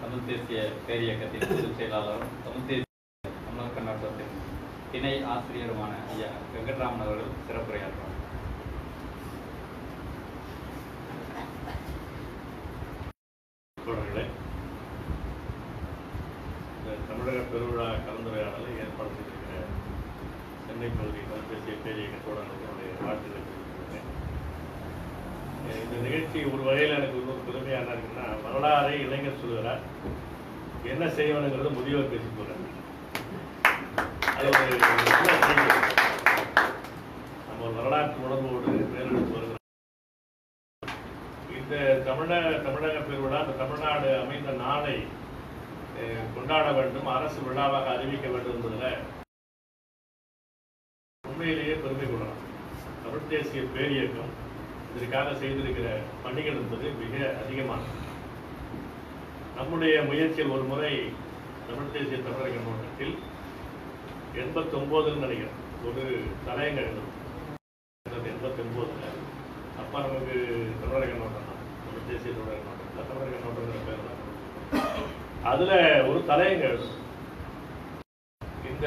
தமிழ் தேசிய பேரியக்கத்தின் பொதுச் செயலாளரும் தமிழ் தேசிய தமிழர் கண்ணோட்டத்தின் இணை ஆசிரியருமான ஐயா வெங்கட்ராமன் அவர்கள் சிறப்புரையாற்றுவார். இந்த தமிழக பெருவிழா கலந்துரையாடலை ஏற்பாடு செய்திருக்கிற சென்னை பகுதி தமிழ் தேசிய பேரியக்க தோழர்களுடைய வாழ்த்துக்களை தெரிவித்துள்ளேன். இந்த நிகழ்ச்சி ஒரு வகையில் எனக்கு ஒரு பெருமையாக இருக்குன்னா, வரலாறை இளைஞர் சொல்கிறார், என்ன செய்வனுங்கிறது முதியோர் பேசி போகிறார். அது ஒரு நம்ம ஒரு வரலாற்று உணர்வோடு மேலெடுத்து வருகிறோம். இந்த தமிழக பெருவிழா, இந்த தமிழ்நாடு அமைந்த நாளை கொண்டாட வேண்டும், அரசு விழாவாக அறிவிக்க வேண்டும் என்பதில் உண்மையிலேயே பெருமை கொள்ளலாம். தமிழ் தேசிய பேரியக்கம் இதற்காக செய்திருக்கிற பணிகள் என்பது மிக அதிகமானது. நம்முடைய முயற்சியில் ஒரு முறை தமிழ் தேசிய தமிழக கண்ணோட்டத்தில் 89 நினைக்கிறேன் ஒரு தலையங்க எழுதும். 89 அப்போ நமக்கு தமிழக கண்ணோட்டம் தான், தமிழ் தேசிய தமிழக கண்ணோட்டம், தமிழக கண்ணோட்டங்கிற பேர் தான். அதில் ஒரு தலையங்க எழுதும், இந்த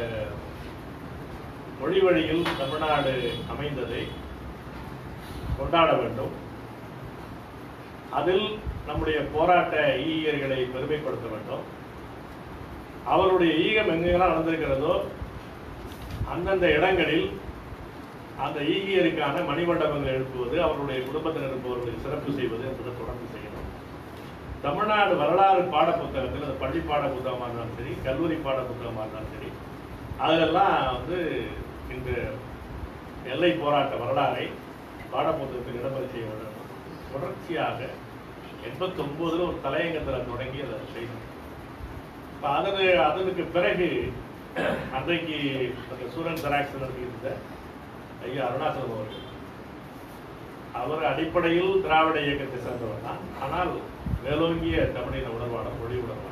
மொழி வழியில் தமிழ்நாடு அமைந்ததை கொண்டாட வேண்டும், அதில் நம்முடைய போராட்ட ஈகியர்களை பெருமைப்படுத்த வேண்டும், அவருடைய ஈகம் எங்கெல்லாம் நடந்திருக்கிறதோ அந்தந்த இடங்களில் அந்த ஈகியருக்கான மணிமண்டபங்கள் எழுப்புவது, அவருடைய குடும்பத்தில் இருப்பவர்களை சிறப்பு செய்வது என்பதை தொடர்ந்து செய்யணும். தமிழ்நாடு வரலாறு பாட புத்தகத்தில், அது பள்ளி பாட புத்தகமாக இருந்தாலும் சரி, கல்லூரி பாட புத்தகமாக இருந்தாலும் சரி, அதிலெல்லாம் இந்த எல்லை போராட்ட வரலாறை பாடப்புத்தகத்தில் இடம்பெற செய்ய வேண்டும். தொடர்ச்சியாக 89 ஒரு தலையங்கத்தில் தொடங்கி அதை செய்யணும். இப்போ அதற்கு பிறகு அன்றைக்கு அந்த சூரன் ஜெராக்ஸ் நடத்தியிருந்த ஐயா அருணாச்சலம் அவர்கள், அவர் அடிப்படையில் திராவிட இயக்கத்தை சேர்ந்தவர் தான், ஆனால் மேலோங்கிய தமிழின உணர்வாளர், மொழி உணர்வாளர்.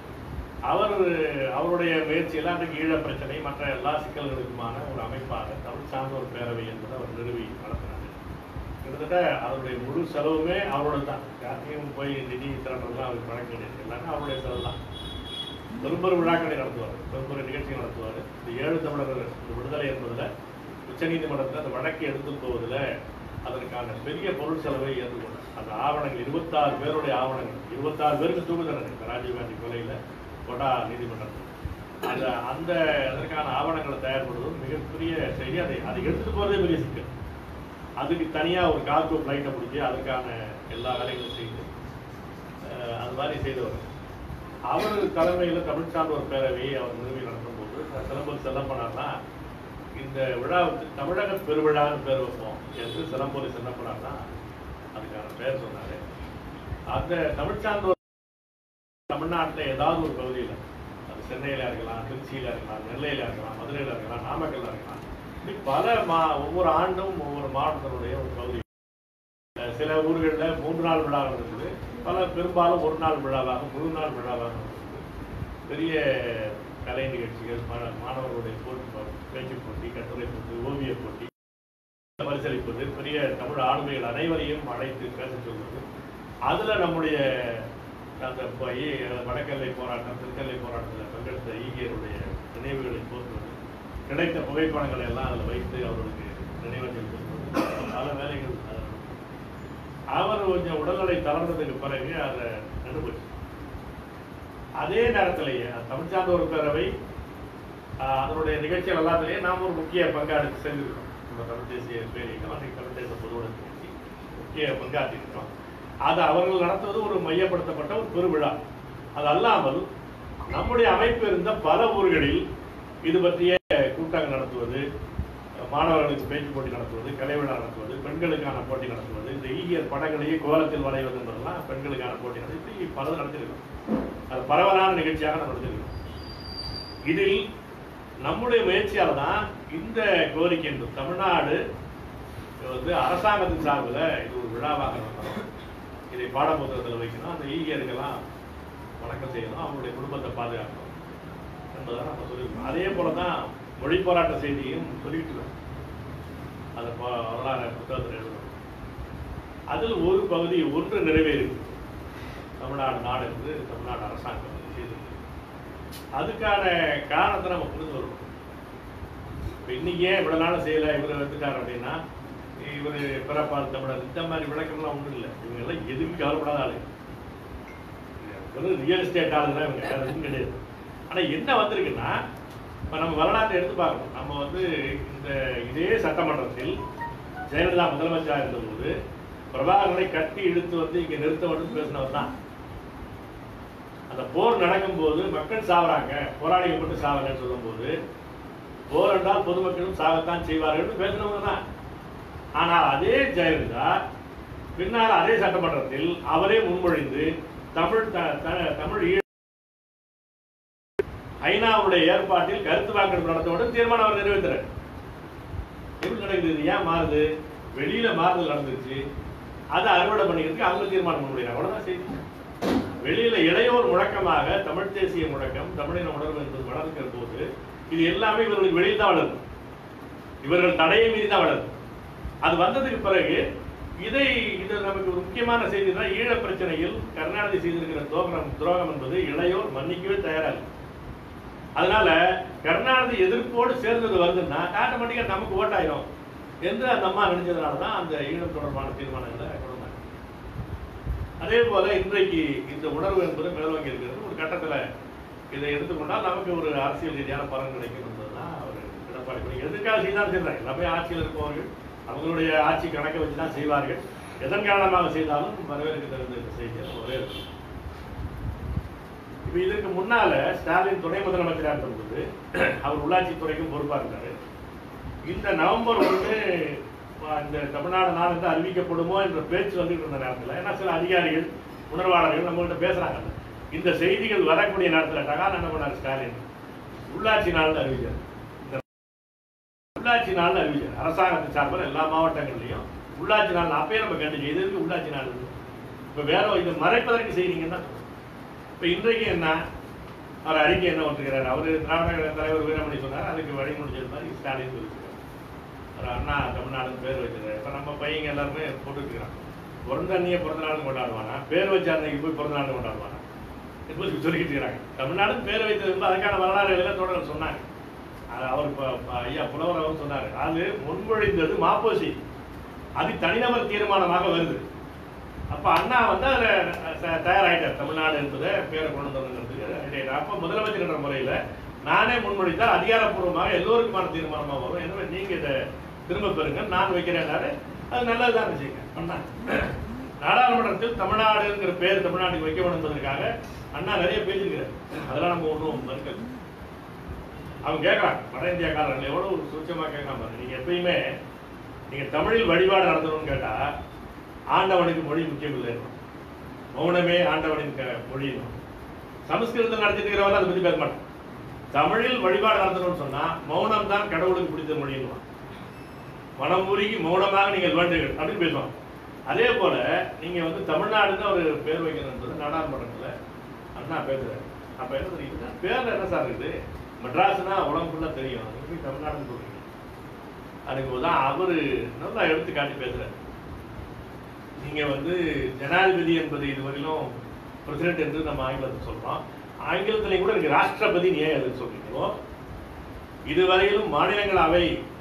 அவருடைய முயற்சியில் அன்றைக்கு ஈழ பிரச்சனை மற்ற எல்லா சிக்கல்களுக்குமான ஒரு அமைப்பாக தமிழ் சார்ந்த ஒரு பேரவை என்பதை அவர் நிறுவி நடத்தினார். கிட்டத்தட்ட அவருடைய முழு செலவுமே அவரோட தான், யாரையும் போய் நிதி திரட்டலாம் அவருக்கு வழங்க கிடையாது, எல்லாமே அவருடைய செலவு தான். பெரும்பெரும் விழாக்களை நடத்துவார், பெரும்பெரும் நிகழ்ச்சிகள் நடத்துவார். இந்த 7 தமிழர்கள் விடுதலை என்பதில் உச்சநீதிமன்றத்தில் அந்த வழக்கை எடுத்து போவதில் அதற்கான பெரிய பொருள் செலவை ஏற்றுக்கொண்டார். அந்த ஆவணங்கள் 26 பேருடைய ஆவணங்கள், 26 பேருக்கு தூக்கு தண்டனை இந்த ராஜீவ்காந்தி கொலையில் கொடா நீதிமன்றத்தில் அதற்கான ஆவணங்களை தயார்படுவதும் மிகப்பெரிய செய்தி. அதை எடுத்துட்டு போகிறதே பெரிய சிக்கல். அதுக்கு தனியாக ஒரு கார்கோ ஃப்ளைட்டை பிடிச்சி அதற்கான எல்லா வேலைகளும் செய்து அது மாதிரி செய்தவர். அவர் தலைமையில் தமிழ் சார்ந்த ஒரு பேரவையை அவர் நிறுவி நடத்தும் போது சிலம்பூர் செல்லப்பனார்னா இந்த விழாவுக்கு தமிழக பெருவிழான்னு பேர் வைப்போம் என்று சிலம்பூர் செல்லப்பனார்னா அதுக்கான பேர் சொன்னார். அந்த தமிழ் சார்ந்த தமிழ்நாட்டில் ஏதாவது ஒரு பகுதியில், அது சென்னையில் இருக்கலாம், திருச்சியில் இருக்கலாம், நெல்லையில் இருக்கலாம், மதுரையில் இருக்கலாம், நாமக்கல்ல இருக்கலாம், இப்படி பல ஒவ்வொரு ஆண்டும் ஒவ்வொரு மாவட்டத்தினுடைய ஒரு பகுதி. சில ஊர்களில் 3 நாள் விழா நடந்தது, பெரும்பாலும் 1 நாள் விழாவாக, முழு நாள் விழாவாக நடந்தது. பெரிய கலை நிகழ்ச்சிகள், மாணவர்களுடைய பேச்சு போட்டி, கட்டுரை போட்டி, ஓவிய போட்டி, பரிசளிப்பது, பெரிய தமிழ் ஆளுமைகள் அனைவரையும் அழைத்து பேச சொல்வது. அதில் நம்முடைய அந்த வடக்கெல்லை போராட்டம், தெற்கெல்லை போராட்டத்தில் பங்கெடுத்த ஈகியருடைய நினைவுகளை போற்றுவது, கிடைத்த புகைப்படங்களை எல்லாம் அதில் வைத்து அவர்களுக்கு நினைவஞ்சல் கொடுப்பது, பல வேலைகள். அவர் கொஞ்சம் உடல்நிலை தளர்ந்ததுக்கு பிறகு அதை நிறுவச்சு. அதே நேரத்திலேயே தமிழ் சார்ந்த ஒரு பேரவை அதனுடைய நிகழ்ச்சிகள் எல்லாத்திலேயே நாம் ஒரு முக்கிய பங்காற்றி செஞ்சிருக்கோம். நம்ம தமிழ் தேசிய பேரியக்கம், தமிழ் தேச பொதுவுடன் நிகழ்ச்சி முக்கிய பங்காற்றிருக்கோம். அது அவர்கள் நடத்துவது ஒரு மையப்படுத்தப்பட்ட ஒரு பெருவிழா. அது அல்லாமல் நம்முடைய அமைப்பு இருந்த பல ஊர்களில் இது பற்றிய கூட்டங்கள் நடத்துவது, மாணவர்களுக்கு பேச்சு போட்டி நடத்துவது, கலை விழா நடத்துவது, பெண்களுக்கான போட்டி நடத்துவது, இந்த ஈகியர் படங்களையே கோலத்தில் வரைவது என்பதெல்லாம் பெண்களுக்கான போட்டி நடத்தி பலது நடத்திருக்கோம். அது பரவலான நிகழ்ச்சியாக நம்ம நடத்திருக்கோம். இதில் நம்முடைய முயற்சியால் தான் இந்த கோரிக்கை என்று தமிழ்நாடு அரசாங்கத்தின் சார்பில் இது ஒரு விழாவாக நடத்தணும், இதை பாடப்புத்தகத்தில் வைக்கணும், அந்த ஈகியர்களெல்லாம் வணக்கம் செய்யணும், அவங்களுடைய குடும்பத்தை பாதுகாக்கணும் என்பதான் நம்ம சொல்லியிருக்கோம். அதே போல தான் மொழி போராட்ட செய்தியும் சொல்லிட்டு இருக்கோம். அதை வரலாறு புத்தகத்தில் எழுதணும். அதில் ஒரு பகுதி ஒன்று நிறைவேறி தமிழ்நாடு நாடு என்று தமிழ்நாடு அரசாங்கம் செய்திருக்கு. அதுக்கான காரணத்தை நம்ம புரிந்து வரணும். இப்போ இன்னைக்கு ஏன் இவ்வளோ நாளும் செய்யலை, இவர் வந்துட்டார் அப்படின்னா இவர் பிறப்பால் தமிழர் இந்த மாதிரி விளக்கம்லாம் ஒன்றும் இல்லை. இவங்க எல்லாம் எதுவும் கவலைப்படாத ஆளு, ரியல் எஸ்டேட் ஆளு தான் இவங்க, வேறு எதுவும் கிடையாது. ஆனால் என்ன வந்திருக்குன்னா இப்போ நம்ம வரலாற்றை எடுத்து பார்க்கணும். நம்ம வந்து இதே சட்டமன்றத்தில் ஜெயலலிதா முதலமைச்சராக இருந்தபோது பிரபாகரனை கட்டி இழுத்து வந்து இங்கே நிறுத்த வேண்டும் பேசினவர் தான். அந்த போர் நடக்கும்போது மக்கள் சாவறாங்க, போராளிகள் மட்டும் சாவங்கன்னு சொல்லும்போது போர் என்றால் பொதுமக்களும் சாகத்தான் செய்வார்கள் பேசினவங்க தான். ஆனால் அதே ஜெயலலிதா பின்னால் அதே சட்டமன்றத்தில் அவரே முன்மொழிந்து தமிழ் ஐநாவுடைய ஏற்பாட்டில் கருத்து வாக்கெடுப்பு நடத்தவுடன் தீர்மானம் அவர் நிறைவேற்றார். எப்படி நடக்குது, ஏன் மாறுது? வெளியில மாறுதல் நடந்துச்சு, அதை அறுவடை பண்ணிக்கிறதுக்கு அவங்க தீர்மானம் பண்ண முடியாது. அவ்வளவுதான் செய்தி. வெளியில இளையோர் முழக்கமாக தமிழ் தேசிய முழக்கம், தமிழின உணர்வு என்பது வளர்க்கிற போது இது எல்லாமே இவர்களுக்கு வெளியில் தான் வளருது, இவர்கள் தடையை மீறி தான் வளருது. அது வந்ததுக்கு பிறகு இது நமக்கு ஒரு முக்கியமான செய்தி தான், ஈழ பிரச்சனையில் கருணாநிதி செய்திருக்கிற துரோகம் என்பது இளையோர் மன்னிக்கவே தயாராக. அதனால கருணாநிதி எதிர்ப்போடு சேர்ந்தது வருதுன்னா ஆட்டோமேட்டிக்கா நமக்கு ஓட்டாயிரும் என்று அந்த அம்மா நினைச்சதுனாலதான் அந்த ஈழம் தொடர்பான தீர்மானங்களை கொண்டாங்க. அதே போல இன்றைக்கு இந்த உணர்வு என்பது மேலோங்கி இருக்கிறது. ஒரு கட்டத்துல இதை எடுத்துக்கொண்டால் நமக்கு ஒரு அரசியல் ரீதியான பலன் கிடைக்கும் என்பதுதான் அவர் எடப்பாடி எதுக்காக செய்தாலும் செய்யறாங்க. எல்லாமே ஆட்சியில் இருப்பவர்கள் அவங்களுடைய ஆட்சி கணக்கை வச்சுதான் செய்வார்கள். எதன் காரணமாக செய்தாலும் வரவேற்க தகுந்த இந்த செய்தியை ஒரே இருக்கு. இப்ப இதற்கு முன்னால ஸ்டாலின் துணை முதலமைச்சராக இருந்தபோது அவர் உள்ளாட்சித்துறைக்கும் பொறுப்பாக இருந்தாரு. இந்த நவம்பர் 1 இந்த தமிழ்நாடு நாள் என்று அறிவிக்கப்படுமோ என்ற பேச்சு வந்துட்டு இருந்த நேரத்தில், ஏன்னா சில அதிகாரிகள் உணர்வாளர்கள் நம்மகிட்ட பேசுறாங்க, இந்த செய்திகள் வரக்கூடிய நேரத்தில் டகால் என்ன பண்ணார் ஸ்டாலின், உள்ளாட்சி நாள் அறிவிச்சார். இந்த உள்ளாட்சி நாள் அறிவிச்சார் அரசாங்கத்தின் சார்பில் எல்லா மாவட்டங்கள்லையும் உள்ளாட்சி நாள். அப்பயே நம்ம கண்டிச்சு எதுக்கு உள்ளாட்சி நாள், இப்ப வேற இதை மறைப்பதற்கு செய்றீங்கன்னா. இப்ப இன்றைக்கு என்ன அவர் அறிக்கை என்ன ஒன்றுகிறார், அவர் திராவிட தலைவர் வீரமணி சொன்னார், அதுக்கு வழி முடிஞ்சது மாதிரி ஸ்டாலின் சொல்லியிருக்கார். அவர் அண்ணா தமிழ்நாடுன்னு பேர் வச்சிருக்காரு. இப்ப நம்ம பையங்க எல்லாருமே போட்டுக்கிறாங்க, பிறந்த அன்னையே பிறந்த நாள் கொண்டாடுவானா, பேர் வச்ச அன்னைக்கு போய் பிறந்த நாள் கொண்டாடுவானா சொல்லிக்கிட்டு இருக்கிறாங்க. தமிழ்நாடு பேர் வைத்தது அதுக்கான வரலாறு தொடர்கள் சொன்னாங்க. அவர் ஐயா புலவர் அவர் சொன்னாரு, அது முன்மொழிந்தது மாப்போசி, அது தனிநபர் தீர்மானமாக வருது. அப்ப அண்ணா வந்து அதுல தயாராயிட்டார், தமிழ்நாடு என்பதை பேரை கொண்டு வந்ததுக்கு. அப்ப முதலமைச்சர் என்ற முறையில நானே முன்மொழித்தால் அதிகாரப்பூர்வமாக எல்லோருக்குமான தீர்மானமாக வரும், எனவே நீங்க இதை திரும்ப பெறுங்க, நான் வைக்கிறேன். அது நல்லதுதான் வச்சுங்க. அண்ணா நாடாளுமன்றத்தில் தமிழ்நாடுங்கிற பேர் தமிழ்நாட்டுக்கு வைக்க வேண்டும் என்பதற்காக அண்ணா நிறைய பேசியிருக்கிறார். அதெல்லாம் நம்ம ஒன்றும் மறுக்கல. அவங்க கேட்கறாங்க, வட இந்தியாக்காரர்கள் எவ்வளவு ஒரு சுச்சமா கேட்கறாங்க. நீங்க எப்பயுமே நீங்க தமிழில் வழிபாடு நடத்தணும்னு கேட்டா ஆண்டவனுக்கு மொழி முக்கியம் இல்லை, மௌனமே ஆண்டவனின் மொழி. சமஸ்கிருதத்தில் நடத்திட்டு இருக்கிறவங்க அதை பத்தி பேச மாட்டேன். தமிழில் வழிபாடு நடத்தணும்னு சொன்னா மௌனம் தான் கடவுளுக்கு பிடித்த மொழின்னு, மனம் உருகி மௌனமாக நீங்கள் வேண்டுங்கள் அப்படின்னு பேசுவாங்க. அதே போல நீங்க வந்து தமிழ்நாடுன்னு ஒரு பேர் வைக்கணும் என்பது நாடாளுமன்றத்தில் அண்ணா பேசுறாரு. அப்ப என்ன தெரியுதுன்னா, பேர்ல என்ன சார் இருக்குது, மெட்ராஸ்னா உலகம் ஃபுல்லா தெரியும், எப்படி தமிழ்நாடுன்னு சொல்றீங்க. அதுக்கு தான் அவரு நல்லா எடுத்து காட்டி பேசுறாரு. நீங்க வந்து ஜனாதிபதி என்பது இதுவரையிலும் பிரசிடென்ட் என்று நம்ம ஆங்கிலத்தில் சொல்றோம், ஆங்கிலத்திலையும் கூட இருக்கு ராஷ்டிரபதி, ஏன் எதுக்கு சொல்றீங்களோ, இதுவரையிலும் மாநிலங்களவை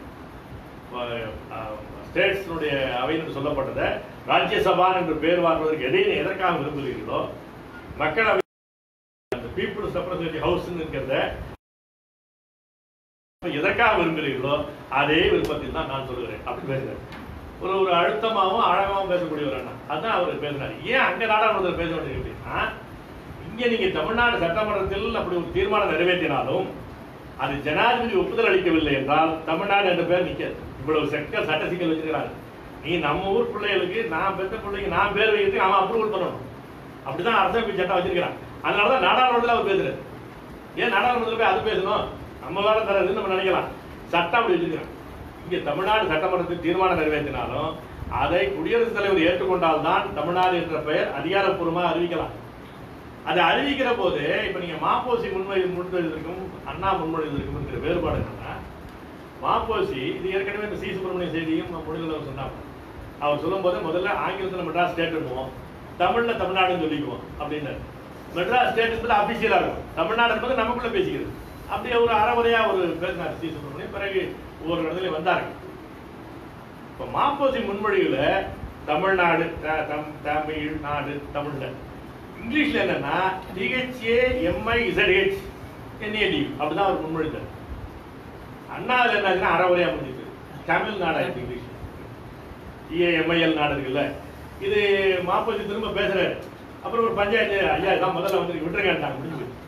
ஸ்டேட்ஸினுடைய அவை என்று சொல்லப்பட்டதை ராஜ்யசபா என்று பேர் வாங்குவதற்கு எதற்காக விரும்புகிறீர்களோ, மக்களவை பீப்புள்ஸ் ரெப்ரசன்டேட்டிவ் ஹவுஸ் இருக்கிறத எதற்காக விரும்புகிறீர்களோ அதே விருப்பத்தில் தான் நான் சொல்லுகிறேன் அப்படி பேசுறேன். ஒரு அழுத்தமாகவும் ஆழமாகவும் பேசக்கூடிய ஒரு அண்ணா, அதான் அவர் பேசினார். ஏன் அங்க நாடாளுமன்றத்தில் பேச வேண்டியது அப்படின்னா, இங்க நீங்க தமிழ்நாடு சட்டமன்றத்தில் அப்படி ஒரு தீர்மானம் நிறைவேற்றினாலும் அது ஜனாதிபதி ஒப்புதல் அளிக்கவில்லை என்றால் தமிழ்நாடு என்ற பேர் நிற்காது. இவ்வளவு சட்ட சிக்கல் வச்சிருக்கிறாங்க. நீ நம்ம ஊர் பிள்ளைகளுக்கு, நான் பெற்ற பிள்ளைக்கு நான் பேர் வைக்கிறதுக்கு அவன் அப்ரூவல் பண்ணணும், அப்படிதான் அரசமைப்பு சட்டம் வச்சிருக்கிறான். அதனாலதான் நாடாளுமன்றத்தில் அவர் பேசுறாரு. ஏன் நாடாளுமன்றத்தில் போய் அது பேசணும், நம்ம வேலை தரதுன்னு நம்ம நினைக்கலாம். சட்டம் அப்படி வச்சிருக்கிறான். இங்க தமிழ்நாடு சட்டமன்றத்தில் தீர்மானம் நிறைவேற்றினாலும் அதை குடியரசுத் தலைவர் ஏற்றுக்கொண்டால் தான் தமிழ்நாடு என்ற பெயர் அதிகாரப்பூர்வமாக அறிவிக்கலாம். அதை அறிவிக்கிற போது இப்ப நீங்க மாப்போசி முன்மொழிவதற்கும் அண்ணா முன்மொழிவதற்கும் இருக்கிற வேறுபாடு என்னன்னா, மாப்போசி இது ஏற்கனவே இந்த சி சுப்பிரமணிய செய்தியும் மொழியில் சொன்னாங்க. அவர் சொல்லும் போது முதல்ல ஆங்கிலத்தில் மெட்ராஸ் ஸ்டேட் பண்ணுவோம், தமிழ்ல தமிழ்நாடுன்னு சொல்லிக்குவோம் அப்படின்னு. மெட்ராஸ் ஸ்டேட் என்பது அபிஷியலா இருக்கும், தமிழ்நாடு என்பது நமக்குள்ள பேசிக்கிறது. அப்படியே ஒரு அறவுரையா ஒரு பேசினார் சி சுப்பிரமணியம். பிறகு ஒவ்வொரு இடத்துல வந்தார்கள். இப்போ மாப்போசி முன்மொழிவுல தமிழ்நாடு, தமிழ்நாடு தமிழ்ல, இங்கிலீஷ்ல என்னன்னா THAMIZH NAD அப்படிதான் அவர் முன்மொழிந்தார். அண்ணாவில் என்ன அறவுரையா முடிஞ்சிருக்கு, தமிழ்நாடு ஆயிடுச்சு இங்கிலீஷ். EAMIL நாடு இருக்குல்ல, இது மாப்போசி திரும்ப பேசுறாரு. அப்புறம் ஒரு பஞ்சாயத்து ஐயா இதான் முதல்ல வந்து விட்டுருக்காங்க முடிஞ்சு போச்சு.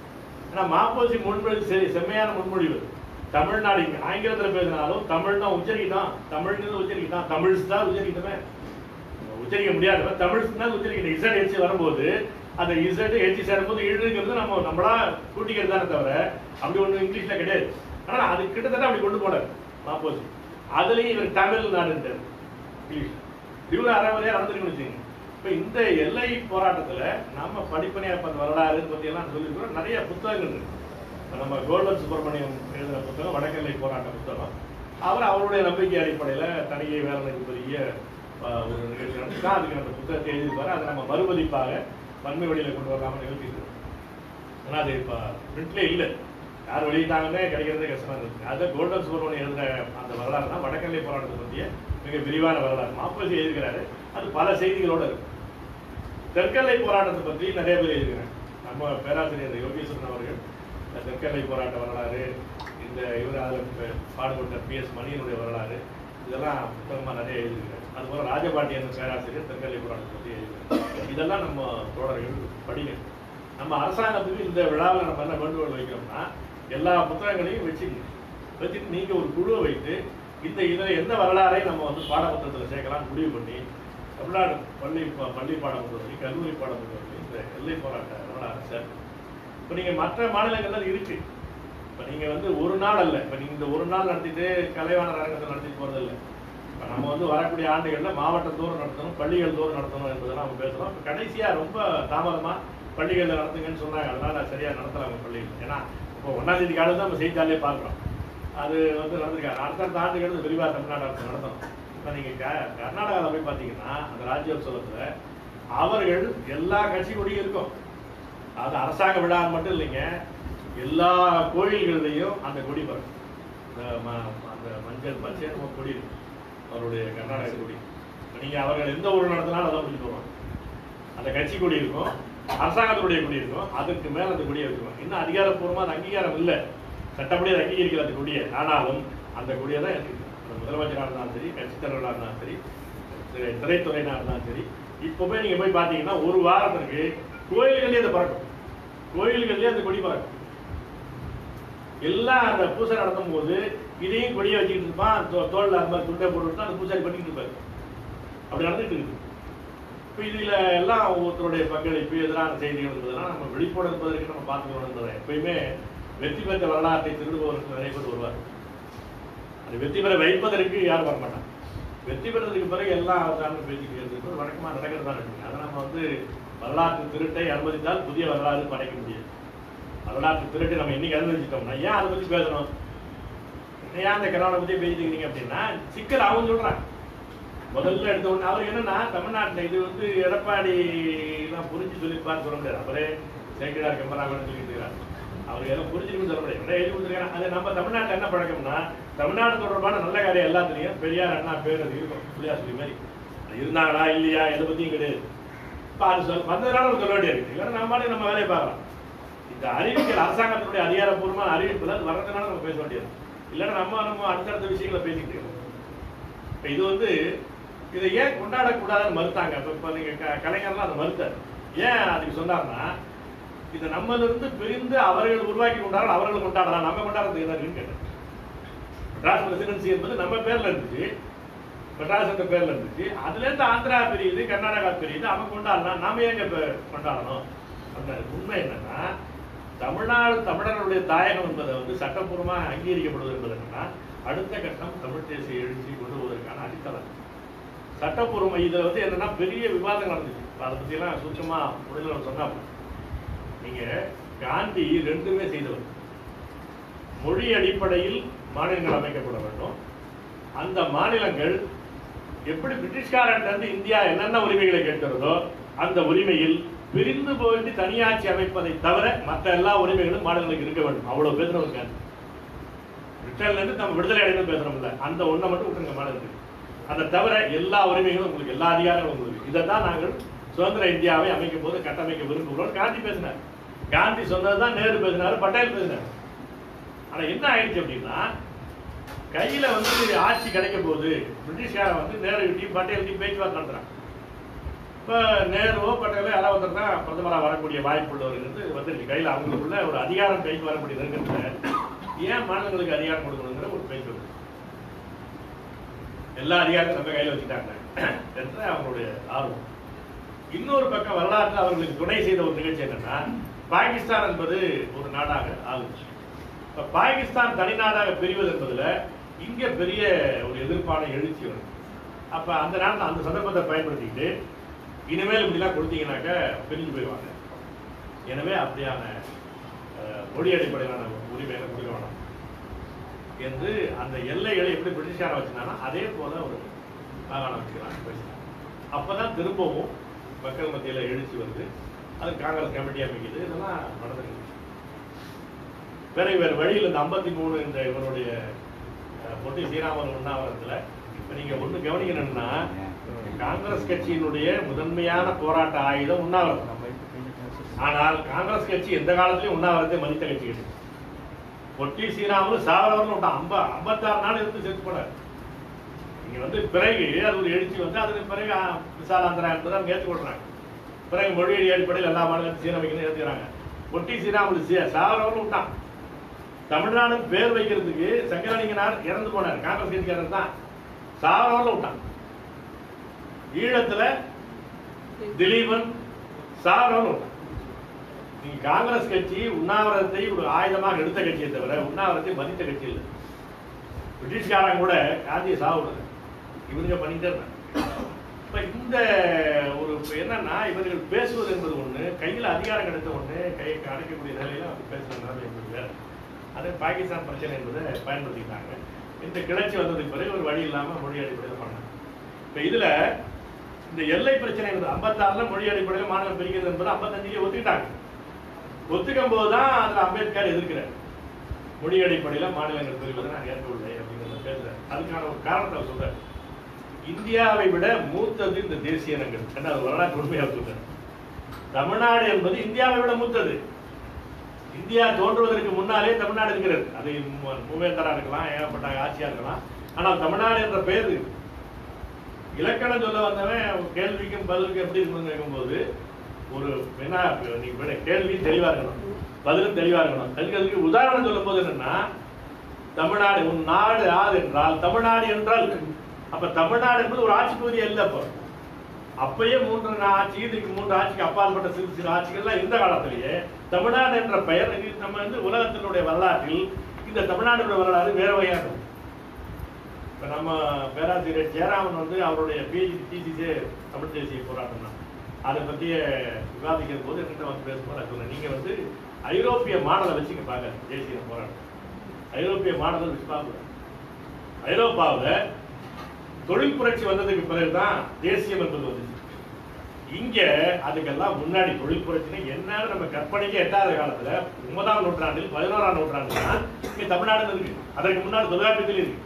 ஆனா மாப்போசி முன்மொழி சரி செம்மையான முன்மொழிவு. தமிழ்நாடு ஆங்கிலத்தில் பேசினாலும் தமிழ் தான் உச்சரிக்கிட்டான், தமிழ்ங்கிறது உச்சரிக்கிட்டான், தமிழ்ஸ் தான் உச்சரிக்கிட்டமே, உச்சரிக்க முடியாத தமிழ்ஸ் தான் உச்சரிக்கிட்ட. ZH வரும்போது அந்த ZH சேரும்போது இழுங்கிறது நம்மளா கூட்டிக்கிறது தானே தவிர அப்படி ஒன்று இங்கிலீஷ்ல கிடையாது. ஆனா அது கிட்டத்தட்ட அப்படி கொண்டு போனார் மாப்போசி. அதுலயும் இவர் தமிழ்நாடு இங்கிலீஷ் இவ்வளவு அறவரையா நடந்துருக்குன்னு வச்சுக்கோங்க. இப்போ இந்த எல்லை போராட்டத்தில் நம்ம படிப்பனையா வரலாறு பற்றி எல்லாம் சொல்லியிருக்கிறோம். நிறைய புத்தகங்கள் இருக்கு. நம்ம கோல்டன் சுப்பிரமணியம் எழுதின புத்தகம் வடக்கெல்லை போராட்ட புத்தகம். அவருடைய நம்பிக்கை அடிப்படையில் தனியை வேலனுக்கு பெரிய ஒரு நிகழ்ச்சி நடத்தி தான் அதுக்கு அந்த புத்தகத்தை எழுதியிருப்பாரு. அதை நம்ம மறுபதிப்பாக பன்மை வழியில் கொண்டு வரலாமல் நிகழ்த்திட்டு. ஆனால் அது இப்போ பிரிண்ட்ல இல்லை, யார் வெளியிட்டாங்கன்னே கிடைக்கிறதே கஷ்டமா இருக்கு. அதை கோல்டன் சுப்பிரமணியம் எழுதுற அந்த வரலாறு தான் வடக்கெல்லை போராட்டத்தை பற்றிய மிக விரிவான வரலாறு. மாப்போசி எழுதுகிறாரு, அது பல செய்திகளோடு இருக்கு. தெற்கெல்லை போராட்டத்தை பற்றி நிறைய பேர் எழுதுகிறாங்க. நம்ம பேராசிரியர் யோகேஸ்வரன் அவர்கள் தெற்கெல்லை போராட்ட வரலாறு, இந்த இவர் அதில் பாடுபட்ட PS மணியனுடைய வரலாறு, இதெல்லாம் புத்தகமாக நிறைய எழுதியிருக்காரு. அதுபோல ராஜபாண்டியன் பேராசிரியர் தெற்கெல்லை போராட்டத்தை பற்றி எழுதுகிறார். இதெல்லாம் நம்ம தோழர்கள் படிக்கணும். நம்ம அரசாங்கத்துக்கு இந்த விழாவில் நம்ம என்ன வேண்டுகோள் வைக்கிறோம்னா, எல்லா புத்தகங்களையும் வச்சுட்டு நீங்கள் ஒரு குழுவை வைத்து இதில் எந்த வரலாறை நம்ம வந்து பாடப்புத்தகத்தில் சேர்க்கலாம் முடிவு பண்ணி தமிழ்நாடு பள்ளி பாடப்புத்தகத்தில் கல்லூரி பாடப்புத்தகத்தில் இந்த எல்லை போராட்ட வரலாறு சார். இப்போ நீங்கள் மற்ற மாநிலங்கள்ல இருக்கு. இப்போ நீங்கள் வந்து ஒரு நாள் அல்ல, இப்போ நீங்கள் இந்த ஒரு நாள் நடத்திட்டு கலைவாணர் அரங்கத்தில் நடத்திட்டு போகிறதில்லை. இப்போ நம்ம வந்து வரக்கூடிய ஆண்டுகளில் மாவட்டத்தோறும் நடத்தணும், பள்ளிகள் தோறும் நடத்தணும் என்பதெல்லாம் நம்ம பேசுகிறோம். இப்போ கடைசியாக ரொம்ப தாமதமாக பள்ளிகளில் நடத்துங்கன்னு சொன்னாங்க. அதனால் சரியாக நடத்தலாம் பள்ளிகள். ஏன்னா இப்போ 1ஆம் தேதி காலம் தான் நம்ம செய்தித்தாளே பார்க்குறோம். அது வந்து நடந்திருக்காங்க. அடுத்தடுத்த ஆண்டுகள் விரிவாக தமிழ்நாடு அரசு நடத்தணும். இப்போ நீங்கள் கர்நாடகாவில் போய் பார்த்தீங்கன்னா அந்த ராஜ்யோத்சவத்தில் அவர்கள் எல்லா கட்சி கொடியும் இருக்கும். அது அரசாங்க விழா மட்டும் இல்லைங்க, எல்லா கோயில்கள்லையும் அந்த கொடி பறக்கும். அந்த மஞ்சள் பச்சை கொடி இருக்கும் அவருடைய கர்நாடக கொடி. நீங்கள் அவர்கள் எந்த ஊர் நடத்தினாலும் அதான் முடிச்சு போவாங்க. அந்த கட்சி கொடி இருக்கும், அரசாங்கத்துடைய கொடி இருக்கும், அதுக்கு மேலே அந்த கொடியை வச்சுருவாங்க. இன்னும் அதிகாரப்பூர்வமாக அந்த அங்கீகாரம் இல்லை, சட்டப்படி அதை அங்கீகரிக்கிற அந்த கொடியை. ஆனாலும் அந்த கொடியை தான் எடுத்துக்கணும். அந்த முதலமைச்சராக இருந்தாலும் சரி, கட்சித் தலைவராக இருந்தாலும் சரி, திரைத்துறையினாக இருந்தாலும் சரி. இப்போ போய் நீங்கள் போய் பார்த்தீங்கன்னா ஒரு வாரத்திற்கு கோயில்கள்லேயே அதை பறக்கும், கோயில்கள்லேயே அந்த கொடி பறக்கும். எல்லாம் அந்த பூசை நடத்தும் போது இதையும் கொடியை வச்சுக்கிட்டு இருப்பான், தோளில் அந்த மாதிரி துண்டை போட்டு அந்த பூசாரி பண்ணிக்கிட்டு இருப்பாரு. அப்படி நடந்துட்டு இருக்கு. இப்போ இதில் எல்லாம் ஒவ்வொருத்தருடைய பங்களிப்பு, எதிரான செய்திகள் என்பதெல்லாம் நம்ம வெளிப்பட என்பதற்கு நம்ம பார்த்துக்கணும் என்பதை. எப்பயுமே வெற்றி பெற்ற வரலாற்றை திருடுபவருக்கு நிறைய பேர் வருவார். அது வெற்றி பெற வைப்பதற்கு யாரும் வரமாட்டாங்க. வெற்றி பெறதுக்கு பிறகு எல்லாம் அவசானம் பேசிக்கிறது வழக்கமாக நடக்கிறதா இருக்குங்க. அதை நம்ம வந்து வரலாற்று திருட்டை அனுமதித்தால் புதிய வரலாறு படைக்க முடியாது. வரலாற்று திருட்டை நம்ம இன்னைக்கு அனுமதிச்சிட்டோம்னா ஏன் அதை பற்றி பேசணும்? ஏன் அந்த கர்நாடகா பற்றி பேசிக்கிறீங்க அப்படின்னா சிக்கல் அவங்க சொல்றாங்க. முதல்ல எடுத்த உடனே அவர் என்னன்னா தமிழ்நாட்டில் இது வந்து எடப்பாடி எல்லாம் புரிஞ்சு சொல்லியிருப்பான்னு சொல்ல முடியாது. அவரே சேக்கிடார் கம்பராமன் சொல்லிட்டு இருக்கிறார். அவர் எல்லாம் புரிஞ்சுக்கணும்னு சொல்ல முடியாது. எழுதி கொடுத்துருக்காங்க. அது நம்ம தமிழ்நாட்டில் என்ன பழக்கம்னா, தமிழ்நாடு தொடர்பான நல்ல காரியம் எல்லாத்துலேயும் பெரியார் அண்ணா பேர் அது இருக்கும். புள்ளியார் சொல்லி மாதிரி இருந்தாங்களா இல்லையா எதை பற்றியும் கிடையாது. இப்போ அது வந்ததுனால சொல்ல வேண்டியது. இல்லைன்னா நம்மளே நம்ம வேலையை பார்க்கலாம். இந்த அறிவிக்கல் அரசாங்கத்தினுடைய அதிகாரப்பூர்வமான அறிவிப்பு தான் வர்றதுனால நம்ம பேச வேண்டியது. இல்லைன்னா நம்ம அடுத்தடுத்த விஷயங்களை பேசிக்கிட்டு இருக்கோம். இப்போ இது வந்து இதை ஏன் கொண்டாடக்கூடாதுன்னு மறுத்தாங்க. இப்போ நீங்கள் கலைஞர்லாம் அதை மறுத்தார். ஏன் அதுக்கு சொன்னார்னா, இதை நம்மளிருந்து பிரிந்து அவர்கள் உருவாக்கி கொண்டாட அவர்கள் கொண்டாடலாம், நம்ம கொண்டாடுறது என்ன கேட்டேன். மெட்ராஸ் பிரசிடென்சி என்பது நம்ம பேர்ல இருந்துச்சு, மெட்ராஸ் என்ற பேர்ல இருந்துச்சு. அதுலேருந்து ஆந்திரா பிரியுது, கர்நாடகா பிரியுது, அவங்க கொண்டாடலாம், நாம எங்க கொண்டாடணும் அப்படின்னா உண்மை என்னன்னா, தமிழர்களுடைய தாயகம் என்பதை வந்து சட்டப்பூர்வமாக அங்கீகரிக்கப்படுவது என்பது என்னன்னா, அடுத்த கட்டம் தமிழ் தேசிய எழுச்சி கொண்டு வருவதற்கான அடித்தளம். சட்டப்பூர்வம் இதில் வந்து என்னன்னா பெரிய விவாதம் நடந்துச்சு. அதை பற்றியெல்லாம் சுத்தமாக முடியல சொன்னா, நீங்க காந்தி ரெண்டுமே செய்தவர். மொழி அடிப்படையில் மாநிலங்கள் அமைக்கப்பட வேண்டும். அந்த மாநிலங்கள் எப்படி பிரிட்டிஷ்காரன் இந்தியா என்னென்ன உரிமைகளை கேட்கிறதோ அந்த உரிமையில் பிரிந்து போயிட்டு தனியாட்சி அமைப்பதை தவிர மற்ற எல்லா உரிமைகளும் மாநிலங்களுக்கு இருக்க வேண்டும். அவ்வளவு பேசுறவங்க பிரிட்டன்ல இருந்து நம்ம விடுதலை அடைந்து பேசுறோம்ல, அந்த ஒன்றை மட்டும் விட்டுருங்க மாநிலத்துக்கு. அதை தவிர எல்லா உரிமைகளும் உங்களுக்கு, எல்லா அதிகாரங்களும் உங்களுக்கு. இதை தான் நாங்கள் சுதந்திர இந்தியாவை அமைக்கும் போது கட்டமைக்க விரும்புகிறோம். காந்தி பேசினார். காந்தி சொன்னதுதான் நேரு பேசினாரு, பட்டேல் பேசினார். ஆனா என்ன ஆயிடுச்சு அப்படின்னா, கையில ஆட்சி கிடைக்க போது பிரிட்டிஷ்காரன் நேரு கிட்டையும் பட்டேல் கிட்டையும் பேச்சுவார்த்தை நடத்துறாங்க. இப்ப நேருவோ பட்டேலோ யாராவது ஒருத்தர் தான் பிரதமராக வரக்கூடிய வாய்ப்பு உள்ளவர்கள் வந்துருக்கு. கையில அவங்களுக்குள்ள ஒரு அதிகாரம் கைக்கு வரக்கூடியதுங்கிறதுல ஏன் மாநிலங்களுக்கு அதிகாரம் கொடுக்கணுங்கிற ஒரு பேச்சு வருது. எல்லா அதிகாரத்தையும் நம்ம கையில வச்சுட்டாங்க என்ற அவங்களுடைய ஆர்வம். இன்னொரு பக்கம் வரலாற்று அவர்களுக்கு துணை செய்த ஒரு நிகழ்ச்சி என்னன்னா, பாகிஸ்தான் என்பது ஒரு நாடாக ஆகுச்சு. இப்ப பாகிஸ்தான் தனிநாடாக பிரிவது என்பதுல இங்க பெரிய ஒரு எதிர்ப்பான எழுச்சி வரும். அப்ப அந்த நேரத்தில் அந்த சந்தர்ப்பத்தை பயன்படுத்திக்கிட்டு இனிமேல் இப்படிலாம் கொடுத்தீங்கன்னாக்க பிரிஞ்சு போயிடுவாங்க. எனவே அப்படியான மொழி அடிப்படையிலான உரிமைகளை கொடுக்க வேணாம் என்று அந்த எல்லைகளை எப்படி பிரிட்டிஷ்காரன் வச்சிருந்தாங்கன்னா அதே போல ஒரு மாகாணம் வச்சுக்கிறாங்க பேசினாங்க. அப்பதான் திரும்பவும் மக்கள் மத்தியில் எழுச்சி வருது. அது காங்கிரஸ் கமிட்டி அமைக்குது. இதெல்லாம் நடந்துருக்கு. வேறு வழியில் இந்த 53 இந்த இவருடைய பொட்டி ஸ்ரீராமன் உண்ணாவிரத்துல இப்ப நீங்க ஒண்ணு கவனிக்கணும்னா, காங்கிரஸ் கட்சியினுடைய முதன்மையான போராட்ட ஆயுதம் உண்ணாவிரதம். ஆனால் காங்கிரஸ் கட்சி எந்த காலத்திலையும் உண்ணாவிரத்தை மதித்த கட்சி கிடையாது. பொட்டி ஸ்ரீராமன் சாவரவர்னு விட்டான். 56 நாள் இருந்து செத்து போனார். நீங்க பிறகு அது ஒரு எழுச்சி அதுக்கு பிறகு விசாலாந்திரா என்பதை அவங்க ஏற்றுக்கொள்றாங்க. பிறகு மொழியடி அடிப்படையில் எல்லா மாநிலத்தையும் சீரமைக்கணும் ஏற்றுக்கிறாங்க. பொட்டி ஸ்ரீராமன் சாவரவர்னு விட்டான். தமிழ்நாடு பேர் வைக்கிறதுக்கு சங்கரலிங்கனார் இறந்து போனார். காங்கிரஸ் கட்சிக்காரர் தான் சாவரவர்னு விட்டான். ஈழத்துல திலீபன் சாவரவர்னு விட்டான். நீங்க காங்கிரஸ் கட்சி உண்ணாவிரதத்தை ஒரு ஆயுதமாக எடுத்த கட்சியை தவிர உண்ணாவிரத்தை மதித்த கட்சி இல்லை. பிரிட்டிஷ்காரன் கூட காந்தியை சாவுறது இவங்க பண்ணிட்டே இருந்தாங்க. இப்ப இந்த ஒரு என்னன்னா, இவர்கள் பேசுவது என்பது ஒண்ணு, கையில் அதிகாரம் கிடைத்த ஒண்ணு, கையை அடைக்கக்கூடிய நிலையில பேசுற நிலைமை என்பது வேற. அதே பாகிஸ்தான் பிரச்சனை என்பதை பயன்படுத்திட்டாங்க. இந்த கிளர்ச்சி வந்ததுக்கு பிறகு ஒரு வழி இல்லாம மொழி அடிப்படையில் பண்ணாங்க. இப்ப இதுல இந்த எல்லை பிரச்சனை என்பது 56ல மொழி அடிப்படையில் மாநிலம் பிரிக்கிறது என்பது 55 ஒத்துக்கிட்டாங்க. ஒத்துக்கும் போதுதான் அதுல அம்பேத்கர் எதிர்க்கிறார். மொழி அடிப்படையில் மாநிலங்கள் பிரிவதை நான் ஏற்கவில்லை அப்படிங்கிறத பேசுறேன். அதுக்கான ஒரு காரணத்தை சொல்றேன். இந்தியாவை விட மூத்தது இந்த தேசிய இனங்கள் என்ன வரலாற்று உண்மையாக சொல்றேன். தமிழ்நாடு என்பது இந்தியாவை விட மூத்தது. இந்தியா தோன்றுவதற்கு முன்னாலே தமிழ்நாடு இருக்கிறது. அது மூவேந்தரா இருக்கலாம், ஏகப்பட்ட ஆட்சியா இருக்கலாம். ஆனால் தமிழ்நாடு என்ற பெயர் இலக்கணம் சொல்ல வந்தவன் கேள்விக்கும் பதிலுக்கும் எப்படி இருக்கணும்னு கேட்கும்போது ஒரு என்ன கேள்வியும் தெளிவா இருக்கணும், பதிலும் தெளிவா இருக்கணும். அதுக்கு உதாரணம் சொல்லும் போது என்னன்னா, தமிழ்நாடு உன் நாடு யார் என்றால் தமிழ்நாடு என்றால், அப்ப தமிழ்நாடு என்பது ஒரு ஆட்சி பகுதி அல்ல. அப்பயே 3 ஆட்சி, இதுக்கு 3 ஆட்சிக்கு அப்பாற்பட்ட சிறு சிறு ஆட்சிகள்லாம் இந்த காலத்திலேயே தமிழ்நாடு என்ற பெயர் நம்ம உலகத்தினுடைய வரலாற்றில் இந்த தமிழ்நாடு வரலாறு வேற வகையாக. இப்ப நம்ம பேராசிரியர் ஜெயராமன் அவருடைய பிஜி தமிழ் தேசிய போராட்டம் தான். அதை பற்றிய விவாதிக்கிற போது என்ன பேசும்போது சொன்னேன், நீங்க ஐரோப்பிய மாடலை வச்சுக்க பாக்க தேசிய போராட்டம். ஐரோப்பிய மாடலை வச்சு பார்க்க. ஐரோப்பாவில் தொழில் புரட்சி வந்ததுக்கு பிறகுதான் தேசியம் என்பது வந்துச்சு. இங்க அதுக்கெல்லாம் முன்னாடி தொழில் புரட்சி என்னன்னு நம்ம கற்பனைக்கு எட்டாத காலத்துல 9ஆம் நூற்றாண்டில் 11ஆம் நூற்றாண்டுல இங்க தமிழ்நாடு இருக்கு. அதற்கு முன்னாடி தொல்காப்பியத்தில் இருக்கு.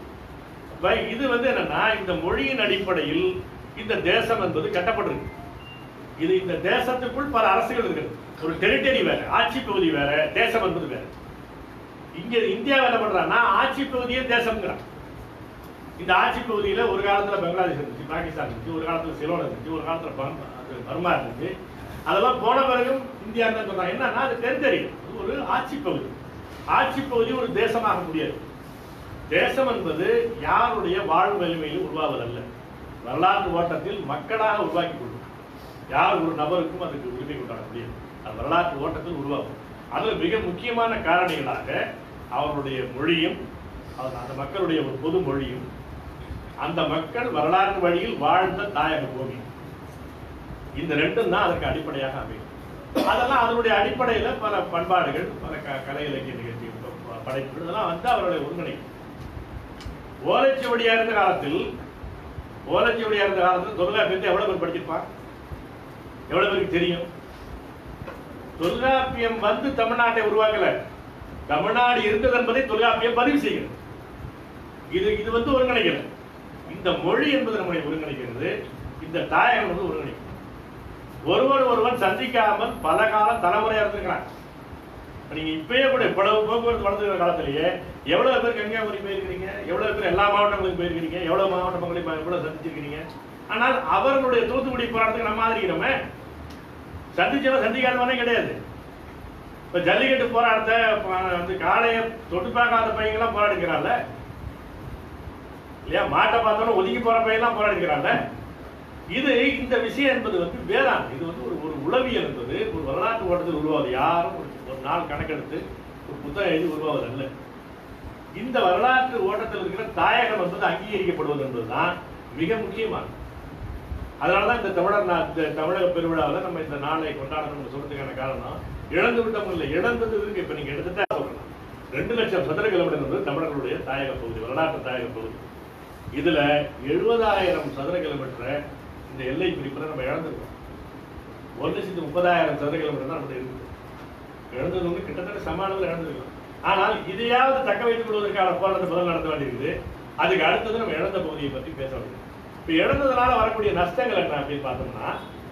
இது என்னன்னா, இந்த மொழியின் அடிப்படையில் இந்த தேசம் என்பது கட்டப்பட்டிருக்கு. இது இந்த தேசத்துக்குள் பல அரசுகள் இருக்கு. ஒரு டெரிட்டரி வேற, ஆட்சி பகுதி வேற, தேசம் என்பது வேற. இங்க இந்தியா என்ன பண்றான்னா, ஆட்சி பகுதியே தேசம்ங்கிறான். இந்த ஆட்சி பகுதியில ஒரு காலத்துல பங்களாதேஷ் இருந்துச்சு, பாகிஸ்தான் இருந்துச்சு, ஒரு காலத்துல சிலோன் இருந்துச்சு, ஒரு காலத்துல பர்மா இருந்துச்சு. அதெல்லாம் போன பிறகும் இந்தியா தான் சொல்றாங்க. என்னன்னா, அது டெரிட்டரி, ஒரு ஆட்சி பகுதி. ஆட்சி பகுதி ஒரு தேசமாக முடியாது. தேசம் என்பது யாருடைய வாழ்வு வலிமையில் உருவாவதல்ல, வரலாற்று ஓட்டத்தில் மக்களாக உருவாக்கி கொள்ளும். யார் ஒரு நபருக்கும் அதுக்கு உரிமை கொண்டாட முடியாது. அது வரலாற்று ஓட்டத்தில் உருவாகும். அதில் மிக முக்கியமான காரணிகளாக அவருடைய மொழியும், அந்த மக்களுடைய ஒரு பொது மொழியும், அந்த மக்கள் வரலாற்று வழியில் வாழ்ந்த தாயக பூமி, இந்த ரெண்டும் தான் அதற்கு அடிப்படையாக அமையும். அதெல்லாம் அதனுடைய அடிப்படையில பல பண்பாடுகள், பல கலை இலக்கிய நிகழ்ச்சி, படைப்புகள் இதெல்லாம் அவருடைய ஒருங்கிணைக்கும். ஓலைச்சுவடியா இருந்த காலத்தில் தொல்காப்பியத்தை எவ்வளவு பேர் படிச்சிருப்பான்? எவ்வளவு பேருக்கு தெரியும்? தொல்காப்பியம் வந்து தமிழ்நாட்டை உருவாக்கல, தமிழ்நாடு இருந்தது என்பதை தொல்காப்பியம் பதிவு செய்கிறது. இது வந்து ஒருங்கிணைக்கல. இந்த மொழி என்பது நம்மை ஒருங்கிணைக்கிறது, இந்த தாயகம் வந்து ஒருங்கிணைக்கிறது. ஒருவன் சந்திக்காமல் பல காலம் தலைமுறையா இருந்திருக்கிறாங்க. நீங்க இப்பயே கூட இவ்வளவு போக்குவரத்து வளர்ந்துக்கிற காலத்திலேயே எவ்வளவு பேர் கன்னியாகுமரி போயிருக்கிறீங்க, எவ்வளவு பேர் எல்லா மாவட்டங்களுக்கும் போயிருக்கிறீங்க, எவ்வளவு மாவட்ட மக்களையும் எவ்வளவு சந்திச்சிருக்கிறீங்க. ஆனால் அவர்களுடைய தூத்துக்குடி போராட்டத்துக்கு நம்ம ஆதரிக்கிறோமே, சந்திச்சவன் சந்திக்காதவனே கிடையாது. இப்ப ஜல்லிக்கட்டு போராட்டத்தை வந்து காளைய தொட்டு பார்க்காத பையங்கெல்லாம் போராடிக்கிறான்ல இல்லையா, மாட்டை பார்த்தோன்னு ஒதுங்கி போற பையன்லாம் போராடிக்கிறான்ல. இந்த விஷயம் என்பது வந்து வேளாண், இது வந்து ஒரு உளவியல் என்பது ஒரு வரலாற்று ஓட்டத்தில் உருவாது. யாரும் ஒரு நாள் கணக்கெடுத்து ஒரு புத்தகம் எழுதி உருவாவது அல்ல. இந்த வரலாற்று ஓட்டத்தில் இருக்கிற தாயகம் என்பது அங்கீகரிக்கப்படுவது என்பதுதான் மிக முக்கியமானது. அதனாலதான் இந்த தமிழக பெருவிழாவில் நம்ம இந்த நாளை கொண்டாடணும் சொல்றதுக்கான காரணம், இழந்து விட்டவங்க இல்லை, இழந்தது இருக்கு. இப்ப நீங்க எடுத்துட்டா 2 லட்சம் சதுர கிலோமீட்டர் என்பது தமிழர்களுடைய தாயக பகுதி, வரலாற்று தாயக பகுதி. இதுல 70,000 சதுர கிலோமீட்டரை இந்த எல்லை பிரிப்புல நம்ம இழந்திருக்கோம். 1,30,000 சதுர கிலோமீட்டர் தான் நம்ம இருக்குது. இழந்தது வந்து கிட்டத்தட்ட சமானத்தில் இழந்திருக்கோம். ஆனால் இதையாவது தக்க வைத்துக் கொள்வதற்கான போராட்டத்தை முதல் நடத்த வேண்டியிருக்குது. அதுக்கு அடுத்தது நம்ம இழந்த பகுதியை பற்றி பேச வேண்டும். இப்ப இழந்ததுனால வரக்கூடிய நஷ்டங்கள் என்ன அப்படின்னு பார்த்தோம்னா,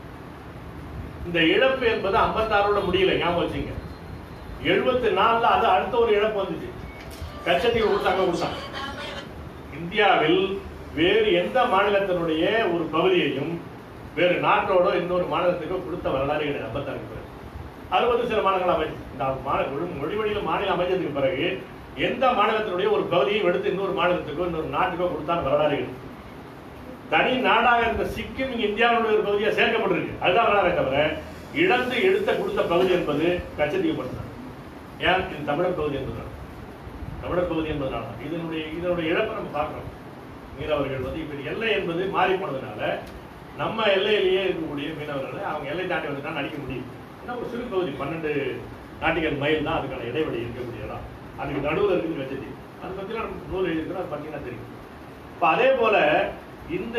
இந்த இழப்பு என்பது 56 முடியல, ஞாபகம் வச்சுங்க. 74 அது அடுத்த ஒரு இழப்பு வந்துச்சு, கச்சத்தீவு கொடுத்தாங்க. இந்தியாவில் வேறு எந்த மாநிலத்தினுடைய ஒரு பகுதியையும் வேறு நாட்டோட இன்னொரு மாநிலத்துக்கோ கொடுத்த வரலாறு கிடையாது. 56 60 சில மாநிலங்கள் அமைச்சு, இந்த மொழி வழியில் மாநிலம் அமைச்சதுக்கு பிறகு எந்த மாநிலத்தினுடைய ஒரு பகுதியும் எடுத்து இன்னொரு மாநிலத்துக்கோ இன்னொரு நாட்டுக்கோ கொடுத்தான வரலாறு கிடையாது. தனி நாடாக இருந்த சிக்கிம் இங்க இந்தியாவுடைய ஒரு பகுதியாக சேர்க்கப்பட்டிருக்கு, அதுதான் வரலாறே தவிர இழந்து எடுத்த கொடுத்த பகுதி என்பது கச்சத்தீவு மட்டும்தான். ஏன்? இது தமிழர் பகுதி என்பதுனால, தமிழர் பகுதி என்பதனால இதனுடைய இழப்பை நம்ம பார்க்கிறோம். மீனவர்கள் வந்து இப்ப எல்லை என்பது மாறி போனதுனால நம்ம எல்லையிலேயே இருக்கக்கூடிய மீனவர்களை அவங்க எல்லை தாண்டி வந்து நடிக்க முடியும். ஏன்னா ஒரு சிறு பகுதி 12 நாட்டிகள் மைல் தான் அதுக்கான இடைவெளி இருக்கக்கூடிய இடம். அதுக்கு நடுவில் இருக்குது கச்சத்தீவு. அதை பற்றிலாம் நம்ம நூல் எழுதிக்கிறோம், அது பார்த்தீங்கன்னா தெரியும். இப்போ அதே போல இந்த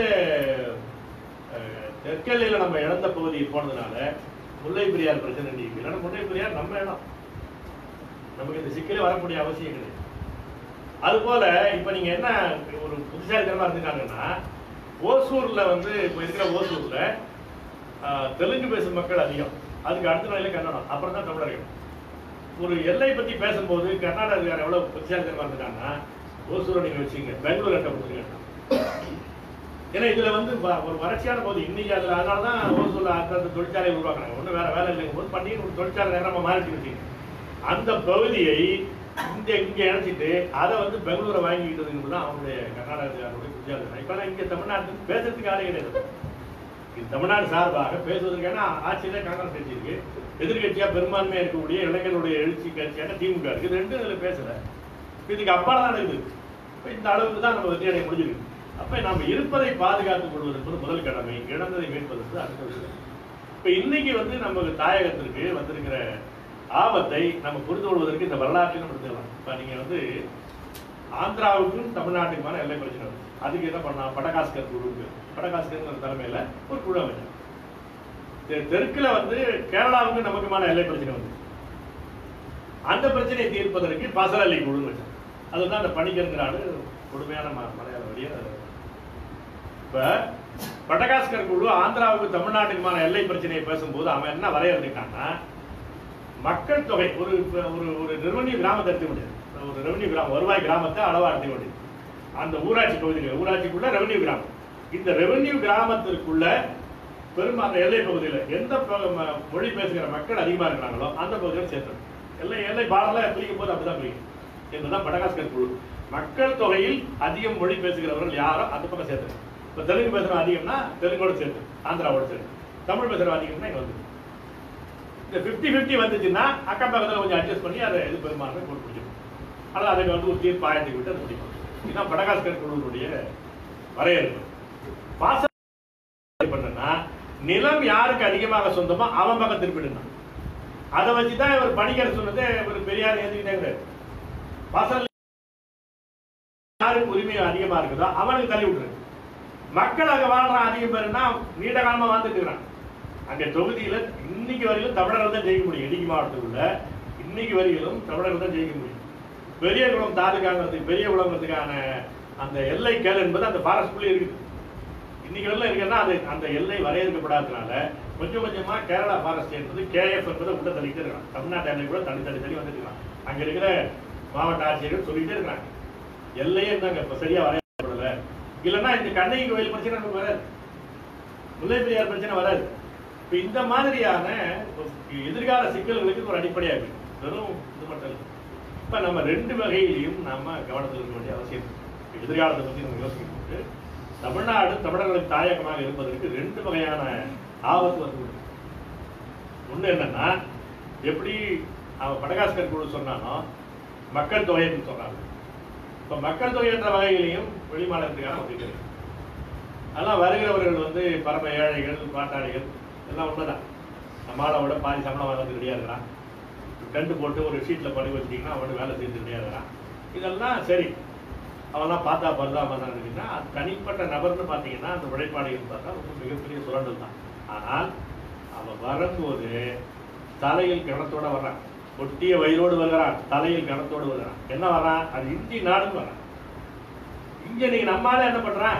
தெற்கெல்லையில் நம்ம இழந்த பகுதி போனதுனால முல்லை பெரியார் பிரச்சனை நீங்க. இல்லைன்னா முல்லை பெரியார் நம்ம இடம், நமக்கு இந்த சிக்கலே வரக்கூடிய அவசியம் கிடையாது. அது போல இப்ப நீங்க என்ன ஒரு புத்திசாலித்தனமா இருந்துட்டாங்கன்னா, ஓசூர்ல வந்து இப்ப இருக்கிற ஓசூர்ல தெலுங்கு பேசும் மக்கள் அதிகம், அதுக்கு அடுத்த நாளில கன்னடம், அப்புறம் தான் தமிழர்கள். ஒரு எல்லை பத்தி பேசும்போது கர்நாடகாக்காரர் எவ்வளவு புத்திசாலித்தனமா இருந்துட்டாங்கன்னா, ஓசூரை நீங்க வச்சுங்க, பெங்களூர் அட்டை கொடுத்துருங்க. ஏன்னா இதுல வந்து ஒரு வறட்சியான பகுதி இன்னைக்கு. அதுல அதனாலதான் ஓசூர்ல அந்த தொழிற்சாலை உருவாக்குறாங்க. ஒன்றும் வேற வேலை இல்லைங்க போது பண்ணி ஒரு தொழிற்சாலை நேரமா மாறிட்டு வச்சுங்க. அந்த பகுதியை இங்க இணைச்சிட்டு அதை வந்து பெங்களூரை வாங்கிக்கிட்டதுன்னு தான் அவங்களுடைய கர்நாடகாவுடைய புத்திசாலித்தனம். இப்ப இங்க தமிழ்நாட்டுக்கு பேசுறதுக்கு ஆளே கிடையாது. இது தமிழ்நாடு சார்பாக பேசுவதற்கான ஆட்சியில காங்கிரஸ் கட்சி இருக்கு, எதிர்கட்சியா பெரும்பான்மையா இருக்கக்கூடிய இளைஞர்களுடைய எழுச்சி கட்சியான திமுக இருக்கு. இது ரெண்டும் இதுல பேசல. இதுக்கு அப்பால தான் இருக்குது. இந்த அளவுக்கு தான் நம்ம வெற்றி அடைய முடிஞ்சிருக்கு. அப்ப நம்ம இருப்பதை பாதுகாத்துக் கொள்வது என்பது முதல் கடமை, இழந்ததை மீட்பதற்கு அடுத்த விஷயம். இப்ப இன்னைக்கு வந்து நமக்கு தாயகத்திற்கு வந்திருக்கிற ஆபத்தை நம்ம புரிந்து கொள்வதற்கு இந்த வரலாற்றை நம்ம எடுத்துக்கலாம். இப்ப நீங்க வந்து ஆந்திராவுக்கும் தமிழ்நாட்டுக்குமான எல்லை பிரச்சனை வருது. அதுக்கு என்ன பண்ணா, படகாஸ்கர் குழு, படகாஸ்கர் தலைமையில ஒரு குழு அமைச்சாங்க. தெற்குல வந்து கேரளாவுக்கு நமக்குமான எல்லை பிரச்சனை வந்து அந்த பிரச்சனையை தீர்ப்பதற்கு பசரலி குழு வச்சாங்க. அதுதான் அந்த பணிக்கருங்கிற ஆளு கொடுமையான மலையாள வழிய. இப்ப படகாஸ்கர் குழு ஆந்திராவுக்கு தமிழ்நாட்டுக்குமான எல்லை பிரச்சனையை பேசும்போது அவன் என்ன வரையறுத்துட்டான்னா, மக்கள் தொகை ஒரு ஒரு ரெவன்யூ கிராமத்தை எடுத்துக்க முடியாது, ஒரு ரெவன்யூ கிராமம் வருவாய் கிராமத்தை அளவா எடுத்துக்க முடியாது. அந்த ஊராட்சி பகுதியில் ஊராட்சிக்குள்ள ரெவன்யூ கிராமம், இந்த ரெவன்யூ கிராமத்திற்குள்ள பெரும் அந்த எல்லை பகுதியில் எந்த மொழி பேசுகிற மக்கள் அதிகமா இருக்கிறாங்களோ அந்த பகுதியில் சேர்த்தணும். எல்லை பாடலாம் பிரிக்கும் போது அப்படிதான் பிரிக்கும் என்பதுதான் படகாஸ்கர் குழு. மக்கள் தொகையில் அதிகம் மொழி பேசுகிறவர்கள் யாரோ அந்த பக்கம் சேர்த்து. இப்போ தெலுங்கு பேசுறவங்க அதிகம்னா தெலுங்கோட சேர்த்து, ஆந்திராவோட சேர்த்து. தமிழ் பேசுறவங்க அதிகம்னா இங்க வந்து இந்த 50-50 வந்துச்சுன்னா அக்கம் பக்கத்தில் கொஞ்சம் அட்ஜஸ்ட் பண்ணி அதை இது பெரும்பான்மை போட்டு பிடிக்கணும். ஆனால் அதுக்கு வந்து ஒரு தீர்ப்பு ஆயத்துக்கு விட்டு அது முடிக்கணும். இதுதான் படகாஸ்கர் குழுவுடைய வரையறுப்பு. பண்ணா நிலம் யாருக்கு அதிகமாக சொந்தமோ அவன் பக்கம் திருப்பிடுனா அதை வச்சுதான் இவர் பணிக்கர் சொன்னது. இவர் பெரியார் ஏற்றுக்கிட்டே வாசல் யாருக்கு உரிமை அதிகமா இருக்குதோ அவனுக்கு தள்ளி விட்டுரு. மக்கள் அங்க வாழ்றான் அதிகம் பேருன்னா நீண்ட காலமா வாழ்ந்துட்டு இருக்கிறான். அங்க தொகுதியில இன்னைக்கு வரையிலும் தமிழர்கள் தான் ஜெயிக்க முடியும். இடுக்கி மாவட்டத்துக்குள்ள இன்னைக்கு வரையிலும் தமிழர்கள் தான் ஜெயிக்க முடியும். பெரியகுளம் தாலுகாங்கிறதுக்கு பெரியகுளங்கிறதுக்கான அந்த எல்லை கேள் என்பது அந்த ஃபாரஸ்ட்குள்ளே இருக்குது. இன்னைக்கு வரல இருக்குன்னா அது அந்த எல்லை வரையறுக்கப்படாததுனால கொஞ்சம் கொஞ்சமா கேரளா ஃபாரஸ்ட் என்பது கேஎஃப் என்பதை உள்ள தள்ளிட்டே இருக்காங்க. தமிழ்நாட்டு எல்லை கூட தள்ளி வந்துருக்காங்க. அங்க இருக்கிற மாவட்ட ஆட்சியர்கள் சொல்லிட்டே இருக்கிறாங்க எல்லையே இருந்தாங்க இப்ப சரியா வரையப்படல. இல்லைன்னா இந்த கண்ணகி கோயில் பிரச்சனை நமக்கு வராது, முல்லை பெரியார் பிரச்சனை வராது. இப்ப இந்த மாதிரியான எதிர்கால சிக்கல்களுக்கு ஒரு அடிப்படையாக இருக்கு. வெறும் இது மட்டும் இல்லை. இப்ப நம்ம ரெண்டு வகையிலையும் நாம கவனத்தில் இருக்க வேண்டிய அவசியம். எதிர்காலத்தை பத்தி நம்ம யோசிக்கும் போது தமிழ்நாடு தமிழர்களுக்கு தாயகமாக இருப்பதற்கு ரெண்டு வகையான ஆபத்து வந்து ஒண்ணு என்னன்னா, எப்படி அவன் மடகாஸ்கர் குழு சொன்னானோ மக்கள் தொகைன்னு சொன்னாங்க. இப்ப மக்கள் தொகை என்ற வகையிலையும் வெளிமாநிலத்துக்கான வகைகள் அதெல்லாம் வருகிறவர்கள் வந்து பரம ஏழைகள் பாட்டாளிகள் எல்லாம் உண்மைதான். நம்மளோட பாதி சம்பளம் வாங்கிறது ரெடியா இருக்கிறான். டென்ட் போட்டு ஒரு ஷீட்ல பணி வச்சிட்டீங்கன்னா அவனோட வேலை செஞ்சு ரெடியா இருக்கிறான். இதெல்லாம் சரி, அவெல்லாம் பார்த்தா பரிதாபம் இருக்குன்னா அது தனிப்பட்ட நபர்னு பார்த்தீங்கன்னா அந்த உழைப்பாளிகள் பார்த்தா ரொம்ப மிகப்பெரிய சுரண்டல் தான். ஆனால் அவன் வரும்போது தலையில் கணத்தோட வர்றான், ஒட்டிய வயிறோடு வருகிறான், தலையில் கணத்தோடு வருகிறான். என்ன வர்றான்? அது இந்தி நாடுன்னு வர்றான். இங்க நீங்க நம்மளால என்ன பண்றான்?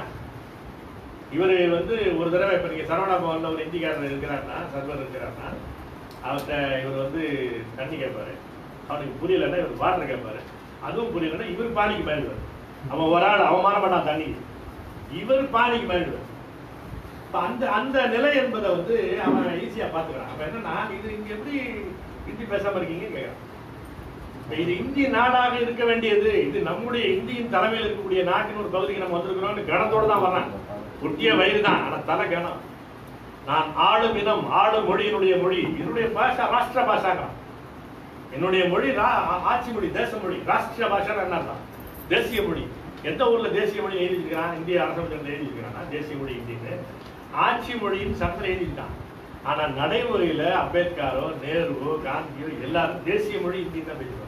இவரு வந்து ஒரு தடவை இப்ப நீங்க சரவணா பவன்ல ஒரு இந்திக்காரர் இருக்கிறாருன்னா, சர்வர் இருக்கிறாருன்னா, அவர்கிட்ட இவர் வந்து தண்ணி கேட்பாரு. அவனுக்கு புரியலன்னா இவர் வாட்டர் கேட்பாரு. அதுவும் புரியலன்னா இவர் பானிக்கு மாறிடுவார். அவன் ஒரு ஆள் அவமானப்பட்டான் தண்ணி, இவர் பானிக்கு மாறிடுவார். அந்த அந்த நிலை என்பதை வந்து அவன் ஈஸியா பாத்துக்கிறான். அப்ப என்னன்னா, இது இங்க எப்படி ஹிந்தி பேசாம இருக்கீங்கன்னு கேட்கறான். இது இந்திய நாடாக இருக்க வேண்டியது, இது நம்முடைய இந்தியின் தலைமையில் இருக்கக்கூடிய நாட்டின் ஒரு பகுதிக்கு நம்ம வந்திருக்கிறோம். கணத்தோடு தான் வர்றான். ஒட்டிய வயிறு தான், ஆனா தலை கணம். நான் ஆளும் இனம், ஆளும் மொழியினுடைய மொழி, என்னுடைய பாஷா ராஷ்டிர பாஷாங்கிறான். என்னுடைய மொழி ஆட்சி மொழி, தேச மொழி. ராஷ்டிர பாஷா என்ன தான் தேசிய மொழி. எந்த ஊர்ல தேசிய மொழி எழுதிருக்கிறான்? இந்திய அரசாங்கத்தில் எழுதிருக்கிறான் தேசிய மொழி இந்தின்னு. ஆட்சி மொழின்னு சட்டத்தில் எழுதிட்டான். ஆனா நடைமுறையில அம்பேத்கரோ நேருவோ காந்தியோ எல்லாரும் தேசிய மொழி இந்தி தான் பேசுவாங்க.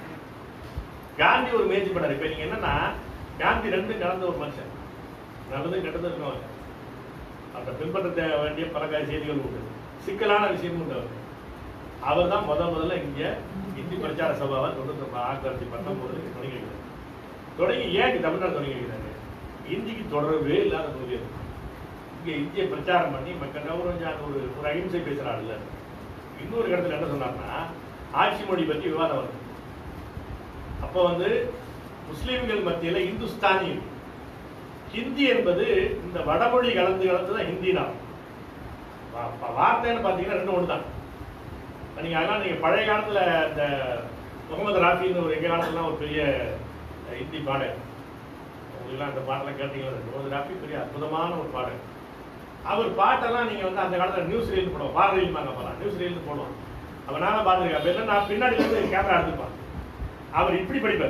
காந்தி ஒரு முயற்சி பண்ணாரு. இப்ப நீங்க என்னன்னா, காந்தி ரெண்டும் கலந்த ஒரு மனுஷன், நல்லது கெட்டது இருக்கவங்க. அந்த பின்பற்ற வேண்டிய பல செய்திகள் உண்டு, சிக்கலான விஷயமும் உண்டு. அவர் தான் முதல்ல இங்க இந்தி பிரச்சார சபாவை 1919 தொடங்கி தொடங்கி ஏன் தமிழ்நாடு தொடங்கி வைக்கிறாரு? இந்திக்கு தொடர்பே இல்லாத பகுதி. இங்க இந்திய பிரச்சாரம் பண்ணி மக்கள் ஒரு அகிம்சை பேசுறாள். இல்ல இன்னொரு இடத்துல என்ன சொன்னார்னா, ஆட்சி மொழி பற்றி விவாதம் வருது. அப்ப வந்து முஸ்லிம்கள் மத்தியில இந்துஸ்தானி, ஹிந்தி என்பது இந்த வடமொழி கலந்துதான் ஹிந்தி தான். வார்த்தைன்னு பாத்தீங்கன்னா ரெண்டு ஒன்று தான். நீங்க அதெல்லாம் நீங்க பழைய காலத்துல இந்த முகமது ராஃபின்னு ஒரு எங்க காலத்துல ஒரு பெரிய ஹிந்தி பாடல், உங்களுக்குலாம் அந்த பாட்டெல்லாம் கேட்டீங்களா? முகமது ராஃபி பெரிய அற்புதமான ஒரு பாடல். அவர் பாட்டெல்லாம் நீங்க வந்து அந்த காலத்துல நியூஸ் ரீல் போடுவோம், பார் ரீல் வாங்க போகலாம், நியூஸ் ரீல் போடுவோம். அப்ப நானும் பார்த்துருக்கேன். நான் பின்னாடி இருந்து கேமரா எடுத்துப்பான். அவர் இப்படி படிப்பார்,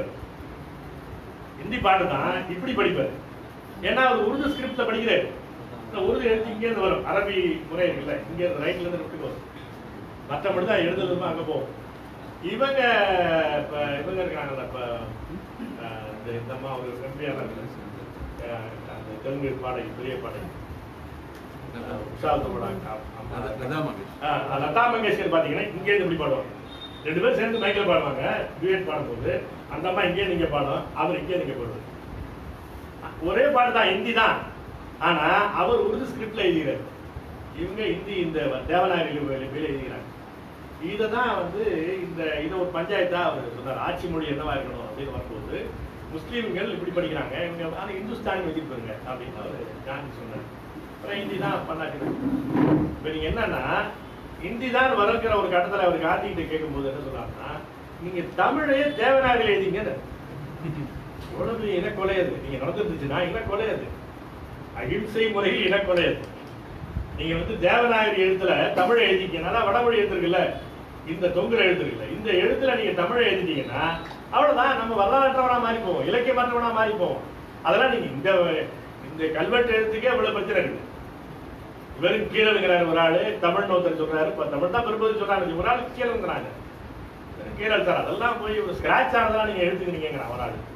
ஹிந்தி பாட்டு தான் இப்படி படிப்பார். ஏன்னா அவர் உருது ஸ்கிரிப்ட்ல படிக்கிறாரு. உருது எழுதி இங்கே இருந்து வரும், அரபி முறை இருக்குல்ல, இங்க இருந்து ரைட்ல இருந்து விட்டு வரும். மற்றபடி தான் எழுதுறதுமா அங்க போகும். இவங்க இவங்க இருக்காங்கல்ல, இப்ப இந்த அம்மா ஒரு கம்பியான அந்த தெலுங்கு பாடகி, பெரிய பாடகி லதா மங்கேஷ்கர் பாத்தீங்கன்னா இங்கே இருந்து இப்படி பாடுவாங்க. ரெண்டு பேரும் சேர்ந்து மைக்கில் பாடுவாங்க. டியூட் பாடும்போது அந்த அம்மா இங்கே நீங்க பாடும், அவர் இங்கே நீங்க பாடுவார். ஒரே பாட்டு தான், ஹிந்தி தான். ஆனா அவர் உருது ஸ்கிரிப்ட்ல எழுதுகிறார், இவங்க ஹிந்தி இந்த தேவநாகரி எழுதுகிறாங்க. இதை தான் வந்து இதை ஒரு பஞ்சாயத்தா அவர் சொன்னார். ஆட்சி மொழி என்னவா இருக்கணும் அப்படின்னு வரும்போது முஸ்லீம்கள் இப்படி படிக்கிறாங்க, இவங்க ஆனா இந்துஸ்தானி வச்சிருப்பாங்க அப்படின்னு அவர் காந்தி சொன்னார். அப்புறம் ஹிந்தி தான் பண்ணாச்சு. இப்ப நீங்க என்னன்னா, ஹிந்தி தான் வளர்க்கிற ஒரு கட்டத்தில் அவர் காந்தி கிட்ட கேட்கும் போது என்ன சொல்றாருன்னா, நீங்க தமிழையே தேவநாகரில் எழுதிங்க. உடம்பு இனக்கொலையது நீங்க நடந்துருந்துச்சுன்னா இனக்கொலையது, அகிம்சை முறையில் இனக்கொலையது. நீங்க வந்து தேவநாகரி எழுத்துல தமிழை எழுதிக்கனால வடமொழி எழுத்துருக்குல்ல, இந்த தொங்குற எழுத்துருக்குல்ல, இந்த எழுத்துல நீங்க தமிழை எழுதிட்டீங்கன்னா அவ்வளவுதான், நம்ம வரலாற்றவனா மாறி போவோம், இலக்கியமற்றவனா மாறி போவோம். அதெல்லாம் நீங்க இந்த கல்வெட்டு எழுத்துக்கே அவ்வளவு பிரச்சனை இருக்கு. இவருக்கு கீழே இருக்கிறாரு ஒரு ஆளு, தமிழ் ஒருத்தர் சொல்றாரு, தமிழ் தான் பெரும்பகுதி சொல்றாங்க, ஒரு ஆள் கீழே இருக்கிறாங்க, கீழே எழுத்தாரு. அதெல்லாம் போய் ஒரு ஸ்கிராச் ஆனதெல்லாம் நீங்க எழுத்துக்கிறீங்க. ஒரு ஆளு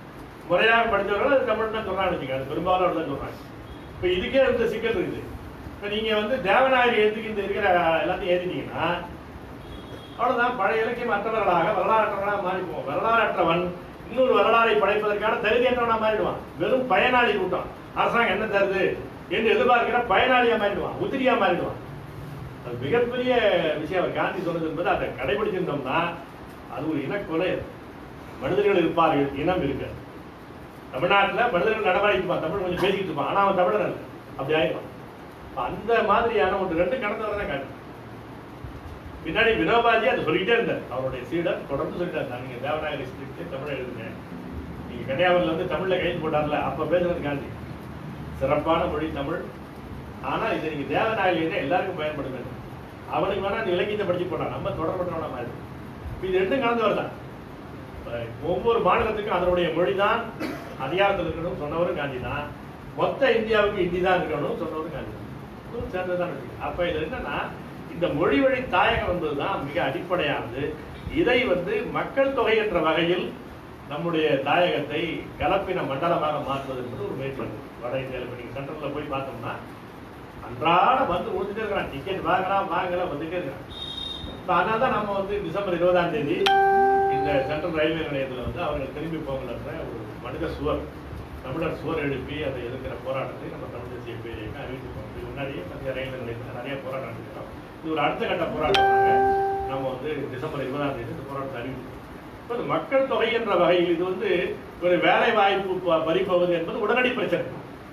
முறையாக படித்தவர்கள் அது தமிழ் தான் சொல்றாங்க, அது பெரும்பாலும் தான் சொல்றாங்க. இப்ப இதுக்கே இந்த சிக்கல் இருக்குது. இப்போ நீங்கள் வந்து தேவநாயகி எழுத்துக்கு இந்த இருக்கிற எல்லாத்தையும் எழுதிட்டீங்கன்னா அவ்வளோதான், பழைய இலக்கியம் அற்றவர்களாக வரலாற்றவர்களாக மாறிப்போம். வரலாற்றவன் இன்னொரு வரலாறை படைப்பதற்கான தகுதியற்றவனாக மாறிடுவான். வெறும் பயனாளி கூட்டம், அரசாங்கம் என்ன தருது என்று எதிர்பார்க்கிற பயனாளியா மாறிடுவான், உதிரியா மாறிடுவான். அது மிகப்பெரிய விஷயம். அவர் காந்தி சொன்னது என்பது அதை கடைபிடிச்சிருந்தோம்னா அது ஒரு இனக்கொலை. மனிதர்கள் இருப்பார்கள், இனம் இருக்கு. தமிழ்நாட்டில் மனிதர்கள் நடமாடிப்பான், தமிழ் கொஞ்சம் பேசிக்கிட்டு இருப்பான், ஆனால் அவன் தமிழர் அல்ல, அப்படி ஆயிடுவான். அந்த மாதிரியான ஒன்று ரெண்டு கடந்தவரை தான் காட்டு. பின்னாடி வினோபாஜி அதை சொல்லிக்கிட்டே இருந்தார், அவருடைய சீடர் தொடர்ந்து சொல்லிட்டார், நீங்க தேவநாயகி ஸ்கிரிப்ட் தமிழ் எழுதுங்க. நீங்க கன்னியாகுமரியில் வந்து தமிழ்ல கைது போட்டார்ல, அப்ப பேசுறது காந்தி. சிறப்பான மொழி தமிழ், ஆனா இது நீங்க தேவநாயகிலே எல்லாருக்கும் பயன்பட வேண்டும். அவனுக்கு வேணா அந்த இலக்கியத்தை படிச்சு போட்டான், நம்ம தொடர்பற்றவனா மாதிரி. இது ரெண்டும் கலந்தவர் தான். ஒவ்வொரு மாநிலத்துக்கும் அதனுடைய மொழி தான் அதிகாரத்தில் இருக்கணும் சொன்னவரும் காந்தி தான். மொத்த இந்தியாவுக்கு ஹிந்தி தான் இருக்கணும் சொன்னவரும் காந்தி தான். சேர்ந்ததுதான் இருக்கு. அப்ப இது என்னன்னா, இந்த மொழி வழி தாயகம் என்பதுதான் மிக அடிப்படையானது. இதை வந்து மக்கள் தொகை என்ற வகையில் நம்முடைய தாயகத்தை கலப்பின மண்டலமாக மாற்றுவது என்பது ஒரு முயற்சி. வட இந்தியாவில் இப்போ நீங்கள் சென்ட்ரலில் போய் பார்த்தோம்னா அன்றாட வந்து கொடுத்துட்டே இருக்கிறான், டிக்கெட் வாங்கலாம் வந்துட்டே இருக்கிறான். இப்போ அதனால தான் நம்ம வந்து டிசம்பர் 20ஆம் தேதி இந்த சென்ட்ரல் ரயில்வே நிலையத்தில் வந்து அவர்கள் திரும்பி போகலன்ற ஒரு மனித சுவர், தமிழர் சுவர் எழுப்பி அதை எதிர்க்கிற போராட்டத்தை நம்ம தமிழ் தேசிய பேரியக்கம் அறிவிச்சிருக்கோம். இது முன்னாடியே மத்திய ரயில்வே நிலையத்தில் நிறைய போராட்டம் நடத்திக்கிறோம். இது ஒரு அடுத்த கட்ட போராட்டமாக நம்ம வந்து டிசம்பர் 20ஆம் தேதி இந்த போராட்டத்தை அறிவிச்சிருக்கோம். இப்போ மக்கள் தொகை என்ற வகையில் இது வந்து ஒரு வேலை வாய்ப்பு பறிப்போவது என்பது உடனடி பிரச்சனை.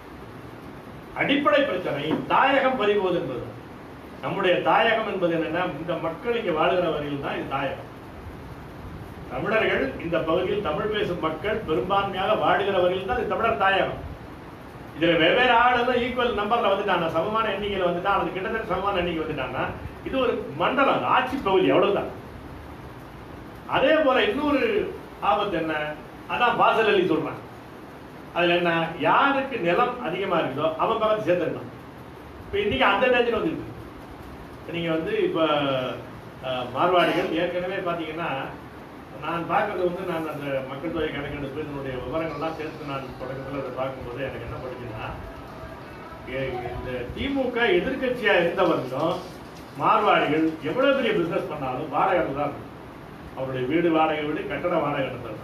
அடிப்படை பிரச்சனை தாயகம் பறிப்போவது என்பது. நம்முடைய தாயகம் என்பது என்னன்னா, இந்த மக்கள் இங்கே வாழுகிற வரையில் தான் இது தாயகம். தமிழர்கள் இந்த பகுதியில் தமிழ் பேசும் மக்கள் பெரும்பான்மையாக வாழுகிற வரையில் தான் இது தமிழர் தாயகம். இதுல வெவ்வேறு ஆளுநர் ஈக்குவல் நம்பர்ல வந்துட்டாங்க, சமமான எண்ணிக்கையில் வந்துட்டா, அது கிட்டத்தட்ட சமமான எண்ணிக்கை வந்துட்டாங்கன்னா இது ஒரு மண்டலம், ஆட்சி பகுதி, அவ்வளவுதான். அதே போல இன்னொரு ஆபத்து என்ன, அதான் வாசல் அலி சொல்றான். அதுல என்ன, யாருக்கு நிலம் அதிகமா இருக்குதோ அவன் பக்கத்து சேர்த்துருக்கான். இப்ப இன்னைக்கு அந்த டேஜில் வந்துருக்கு. நீங்க வந்து இப்ப மார்வாடிகள் ஏற்கனவே பாத்தீங்கன்னா, நான் பார்க்கறது வந்து நான் அந்த மக்கள் தொகை கணக்கெடுப்பு இதனுடைய விவரங்கள்லாம் சேர்த்து நான் தொடக்கத்தில் அதை பார்க்கும்போது எனக்கு என்ன படிச்சுன்னா, இந்த திமுக எதிர்கட்சியா இருந்த வரைக்கும் மார்வாடிகள் எவ்வளவு பெரிய பிசினஸ் பண்ணாலும் வாடகை தான் இருக்கும். அவருடைய வீடு வாடகை, வீடு கட்டட வாடகை நடத்துறது.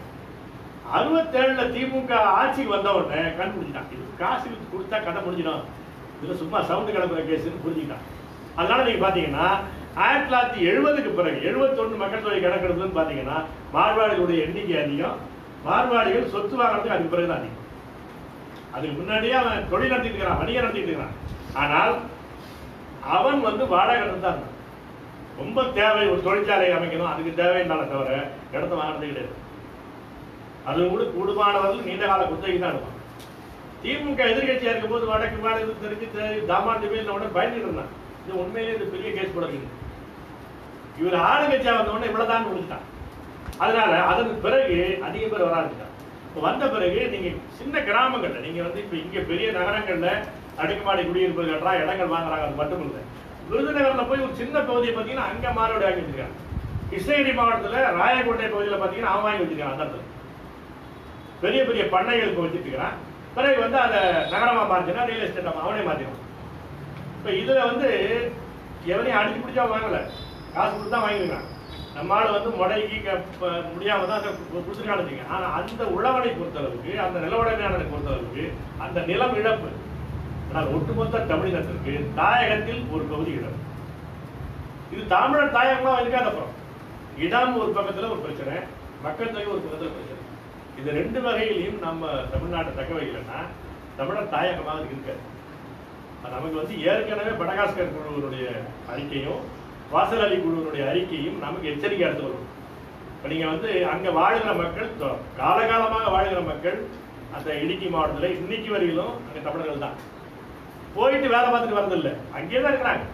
67ல் திமுக ஆட்சிக்கு வந்த உடனே கண்டுபிடிச்சிட்டான், இது காசு கொடுத்தா கதை முடிஞ்சிடும், இதுல சும்மா சவுண்டு கிளம்புற கேஸ்ன்னு புரிஞ்சுக்கிட்டான். அதனால நீங்க பாத்தீங்கன்னா 1970க்கு பிறகு 71 மக்கள் தொகை கணக்கெடுப்புன்னு பாத்தீங்கன்னா மார்வாடிகளுடைய எண்ணிக்கை அதிகம், மார்வாடிகள் சொத்து வாங்குறதுக்கு அதுக்கு பிறகுதான் அதிகம். அதுக்கு முன்னாடியே அவன் தொழில் நடத்திட்டு இருக்கிறான், வணிகம் நடத்திட்டு இருக்கிறான். ஆனால் அவன் வந்து வாடகை தான் ரொம்ப தேவை, ஒரு தொழிற்சாலை அமைக்கணும் அதுக்கு தேவைன்னால தவிர இடத்த வாங்கினது கிடையாது. அது கூட கூடுமானவர்கள் நீண்ட கால குத்தகை தான் இருக்கும். திமுக எதிர்கட்சியா இருக்கும் போது வடக்கு மாநிலம் தெரிஞ்சு தாமாண்டு உடனே பயந்துட்டு இருந்தான். இது உண்மையிலே இது பெரிய கேஸ் போட இருக்கு. இவர் ஆளுங்கட்சியா வந்த உடனே இவ்வளவுதான் முடிச்சுட்டான். அதனால அதற்கு பிறகு அதிக பேர் வர ஆரம்பிச்சான். வந்த பிறகு நீங்க சின்ன கிராமங்கள்ல நீங்க வந்து இப்ப இங்க பெரிய நகரங்கள்ல அடுக்குமாடி குடியிருப்பு கட்டுறா, இடங்கள் வாங்குறாங்க, அது மட்டும் இல்லை. விருதுநகர்ல போய் ஒரு சின்ன பகுதியை பார்த்தீங்கன்னா அங்க மாறுபடி வாங்கி வச்சிருக்காங்க. கிருஷ்ணகிரி மாவட்டத்தில் ராயக்கோட்டை பகுதியில் பார்த்தீங்கன்னா அவன் வாங்கி வச்சிருக்கான். அந்த இடத்துல பெரிய பெரிய பண்ணைகளுக்கு வச்சுட்டு இருக்கிறான். பிறகு வந்து அதை நகரமா மாற்றினா ரியல் எஸ்டேட் அவனே மாற்றிடும். இப்போ இதுல வந்து எவனையும் அடிச்சு பிடிச்சா வாங்கல, காசு கொடுத்து தான் வாங்கிருக்கான். நம்மளால வந்து முடங்கி முடியாம தான் அதை கொடுத்துருக்கான்னு. ஆனா அந்த உழவனை பொறுத்தளவுக்கு, அந்த நிலவுடைமையானதை பொறுத்தளவுக்கு அந்த நிலம் இழப்பு. ஆனால் ஒட்டுமொத்த தமிழினத்திற்கு தாயகத்தில் ஒரு பகுதி இடம். இது தமிழர் தாயகமா இருக்காது. அப்புறம் இடம் ஒரு பக்கத்துல ஒரு பிரச்சனை, மக்கள் தொகை ஒரு பக்கத்துல பிரச்சனை. இது ரெண்டு வகையிலையும் நம்ம தமிழ்நாட்டை தக்க வைக்கலன்னா தமிழர் தாயகமாக இருக்காது. நமக்கு வந்து ஏற்கனவே படகாஸ்கர் குழுவினுடைய அறிக்கையும் வாசல் அலி குழுவினுடைய அறிக்கையும் நமக்கு எச்சரிக்கை எடுத்து வரும். இப்போ நீங்க வந்து அங்க வாழ்கிற மக்கள், காலகாலமாக வாழ்கிற மக்கள் அந்த இடுக்கி மாவட்டத்தில் இன்னைக்கு வரையிலும் அங்க தமிழர்கள் தான். போயிட்டு வேலை பார்த்துட்டு வரதில்லை, அங்கேயே தான் இருக்கிறாங்க.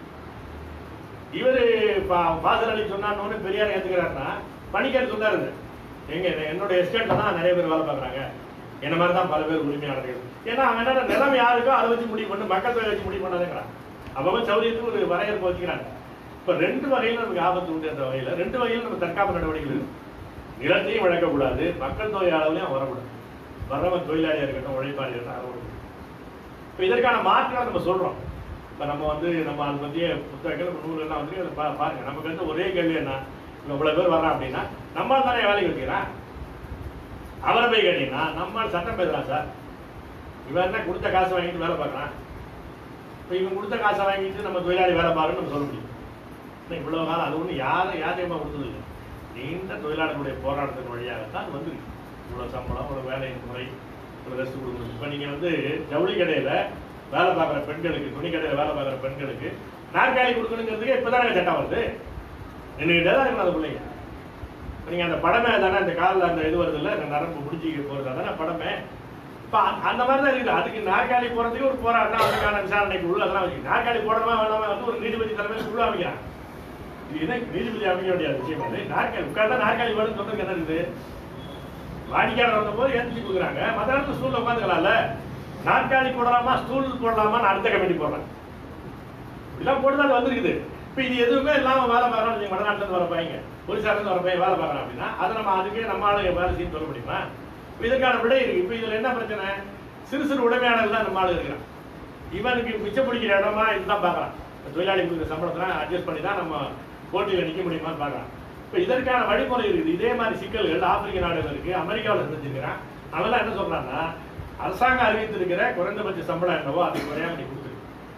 இவரு வாசல் அலி சொன்னான்னு பெரியார் ஏத்துக்கிறாருன்னா பணிக்கார் சொன்னாரு, எங்க என்னோட எஸ்டேட்ல தான் நிறைய பேர் வேலை பார்க்குறாங்க, என்ன மாதிரி தான் பல பேர் உரிமையாளர்கள். ஏன்னா அவன் என்ன நிலம் யாருக்கோ அதை வச்சு முடிவு பண்ணு, மக்கள் தொகை வச்சு முடிவு பண்ணாதுங்கிறான். அவன் சௌரியத்துக்கு ஒரு வரையறுப்பு வச்சுக்கிறாங்க. இப்போ ரெண்டு வகையில் நமக்கு ஆபத்து உண்டு. அந்த வகையில் ரெண்டு வகையில் நம்ம தற்காப்பு நடவடிக்கைகள் இருக்கும். நிலத்தையும் வழங்கக்கூடாது, மக்கள் தொகை அளவுலையும் வரக்கூடாது. வர்றவன் தொழிலாளியாக இருக்கட்டும், உழைப்பாளியாக இருக்கட்டும், வரக்கூடாது. இப்போ இதற்கான மாற்றங்களை நம்ம சொல்றோம். இப்போ நம்ம வந்து நம்ம அதை பற்றிய புத்தகங்கள் நூலெல்லாம் வந்து அதை பாருங்க. நமக்கு வந்து ஒரே கேள்வி என்ன, இவ்வளோ பேர் வர்றான் அப்படின்னா நம்மளால் தானே வேலைக்கு வைக்கிறான். அவரை போய் கேட்டீங்கன்னா நம்மளால் சட்டம் பேசுகிறான் சார், இவன் என்ன கொடுத்த காசை வாங்கிட்டு வேலை பார்க்குறான். இப்போ இவன் கொடுத்த காசை வாங்கிட்டு நம்ம தொழிலாளி வேலை பார்க்கணும்னு நம்ம சொல்ல முடியும். இவ்வளோ காலம் அது ஒன்று யாரையுமா கொடுத்தது இல்லை. நீண்ட தொழிலாளர்களுடைய போராட்டத்தின் வழியாகத்தான் அது வந்துருக்கு. இவ்வளோ சம்பளம், இவ்வளோ வேலையின் முறை, இவ்வளோ ரெஸ்ட் கொடுக்கணும். இப்போ நீங்கள் வந்து ஜவுளி கடையில் வேலை பார்க்குற பெண்களுக்கு, துணி கடையில் வேலை பார்க்குற பெண்களுக்கு நாற்காலி கொடுக்கணுங்கிறதுக்கு இப்போ தானே சட்டம் வருது. நின்றுக்கிட்டே தான் இருக்கணும் அது பிள்ளைங்க. நீங்கள் அந்த படமே தானே, அந்த காலில் அந்த இது வருது இல்லை, அந்த நரம்பு முடிச்சுக்க போகிறது தானே படமே. இப்போ அந்த மாதிரி தான் இருக்குது. அதுக்கு நாற்காலி போகிறதுக்கு ஒரு போராட்டம், அதுக்கான விசாரணைக்கு உள்ள அதெல்லாம் வச்சு நாற்காலி போடணுமா வேணாமா வந்து ஒரு நீதிபதி தலைமையில் குழு அமைக்கிறான். இது என்ன நீதிபதி அமைக்க வேண்டிய விஷயம் அது. நாற்காலி உட்கார்ந்தா நாற்காலி வேணும்னு சொல்றதுக்கு என்ன இருக்குது. வாடிக்கையாளர் வந்த போது ஏற்றி கொடுக்குறாங்க, மற்ற நேரத்தில் ஸ்டூலில் உட்காந்துக்கலாம்ல. நாற்காலி போடலாமா ஸ்டூல் போடலாமான்னு அடுத்த கமிட்டி போடுறாங்க. இப்படிலாம் போட்டு அது வந்துருக்குது. இப்போ இது எதுவுமே இல்லாமல் வேலை பார்க்குறோம். நீங்கள் வடநாட்டிலேருந்து வர பையங்க, போலீஸார்லேருந்து வர பையன் வேலை பார்க்குறோம் அப்படின்னா அதை நம்ம அதுக்கே நம்ம ஆளுங்க வேலை செய்ய சொல்ல முடியுமா. இப்போ இதற்கான விடை இருக்குது. இப்போ இதில் என்ன பிரச்சனை, சிறு சிறு உடைமையாளர்கள் தான் நம்ம ஆளு இருக்கிறான். இவனுக்கு மிச்சம் பிடிக்கிற இடமா இதுதான் பார்க்குறான். தொழிலாளி கொடுக்குற சம்பளத்தெல்லாம் அட்ஜஸ்ட் பண்ணி தான் நம்ம போட்டியில் நிற்க முடியுமான்னு பார்க்குறான். இப்போ இதற்கான வழிமுறை இருக்குது. இதே மாதிரி சிக்கல்கள் ஆப்பிரிக்க நாடுகள் இருக்குது, அமெரிக்காவில் செஞ்சுருக்கிறான். அவெல்லாம் என்ன சொல்கிறான்னா, அரசாங்கம் அறிவித்திருக்கிற குறைந்தபட்ச சம்பளம் என்னவோ அது குறையாம நீ கொடுத்துரு.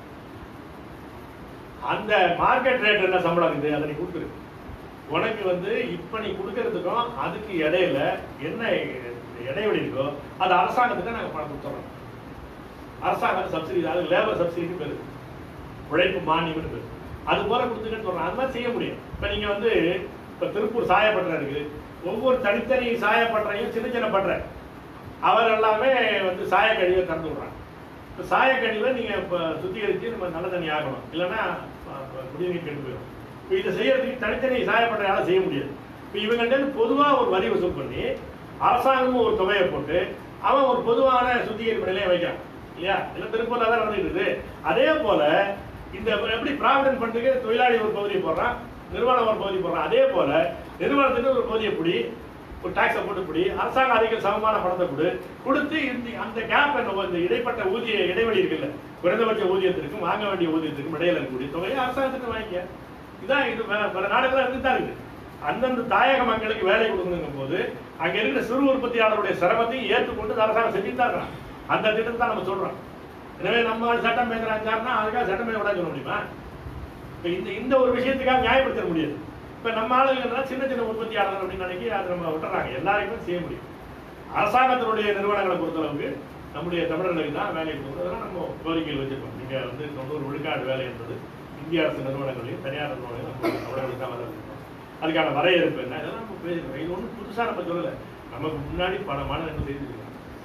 அந்த மார்க்கெட் ரேட் என்ன சம்பளம் இருக்குது அதை நீ கொடுத்துரு. உனக்கு வந்து இப்போ நீ கொடுக்கறதுக்கும் அதுக்கு இடையில என்ன இடைவெளி இருக்கோ அது அரசாங்கத்துக்கு நாங்கள் பணம் கொடுத்துட்றோம். அரசாங்கம் சப்சிடி, அது லேபர் சப்சிடிக்கு பேரு, உழைப்பு மானியம்னு பேரு. அது போல கொடுத்துக்கன்னு சொல்கிறோம். அது மாதிரி செய்ய முடியும். இப்போ நீங்கள் வந்து இப்போ திருப்பூர் சாயப்பட்டறை இருக்குது. ஒவ்வொரு தனித்தனி சாயப்பட்டறையும் சின்ன சின்ன பட்டறை அவர் எல்லாமே வந்து சாயக்கழிவை திறந்து விடுறாங்க. இப்போ சாயக்கழிவை நீங்கள் இப்போ சுத்திகரித்து நம்ம நல்ல தண்ணி ஆகணும், இல்லைன்னா குடிநீர் கெட்டு போயிடும். இப்போ இதை செய்யறதுக்கு தனித்தனி சாயப்பட்டறையால் செய்ய முடியாது. இப்போ இவங்கள்ட்ட பொதுவாக ஒரு வரி வசூல் பண்ணி அரசாங்கமும் ஒரு தொகையை போட்டு அவன் ஒரு பொதுவான சுத்திகரிப்பு நிலையை வைக்கிறான் இல்லையா. இல்லை திருப்பூர்ல தான் நடந்துட்டு இருக்குது. அதே போல இந்த எப்படி ப்ராவிடன்ட் ஃபண்டுக்கு தொழிலாளி ஒரு பகுதியை போடுறான், நிறுவனம் ஒரு பகுதி போடுறான். அதே போல நிறுவனத்துக்கு ஒரு பகுதியை பிடி, ஒரு டாக்ஸை போட்டு பிடி, அரசாங்க அதிகம் சமமான பணத்தை கொடுத்து அந்த கேப் என்ன, இந்த இடைப்பட்ட ஊதிய இடைவெளி இருக்குல்ல, குறைந்தபட்ச ஊதியத்திற்கும் வாங்க வேண்டிய ஊதியத்திற்கும் இடையில இருக்கக்கூடிய தொகையை அரசாங்கத்துக்கு வாங்கிக்க. இதான் இது பல நாடுகளாக இருந்து தான் இருக்குது. அந்தந்த தாயக மக்களுக்கு வேலை கொடுக்கணுங்கும் போது அங்கே இருக்கிற சிறு உற்பத்தியாளருடைய சிரமத்தையும் ஏற்றுக்கொண்டு அரசாங்கம் செஞ்சுட்டு தான் இருக்கிறான். அந்த திட்டத்தை தான் நம்ம சொல்றோம். எனவே நம்ம சட்டம் பேசுறாங்கன்னா அதுக்காக சட்டமே விட சொல்ல முடியுமா. இப்போ இந்த ஒரு விஷயத்துக்காக நியாயப்படுத்த முடியாது. இப்போ நம்ம ஆளுங்கள்லாம் சின்ன சின்ன உற்பத்தியாளர்கள் அப்படின்னு நினைக்கி அதை நம்ம விட்டுறாங்க. எல்லாருக்குமே செய்ய முடியும். அரசாங்கத்தினுடைய நிறுவனங்களை பொறுத்தளவுக்கு நம்முடைய தமிழர்களுக்கு தான் வேலை கொடுக்குறதுலாம் நம்ம கோரிக்கைகள் வச்சிருக்கோம். நீங்கள் வந்து 90 விழுக்காடு வேலை என்பது இந்திய அரசு நிறுவனங்களையும் தனியார் நிறுவனங்களையும் நம்ம தமிழர்களுக்கு தான் வர இருக்கோம். அதுக்கான வரையறுப்பு என்ன, இதெல்லாம் நம்ம பேசுகிறோம். இது ஒன்றும் புதுசாக நம்ம சொல்லலை. நமக்கு முன்னாடி பல மாநிலங்கள் செய்திருக்கோம்.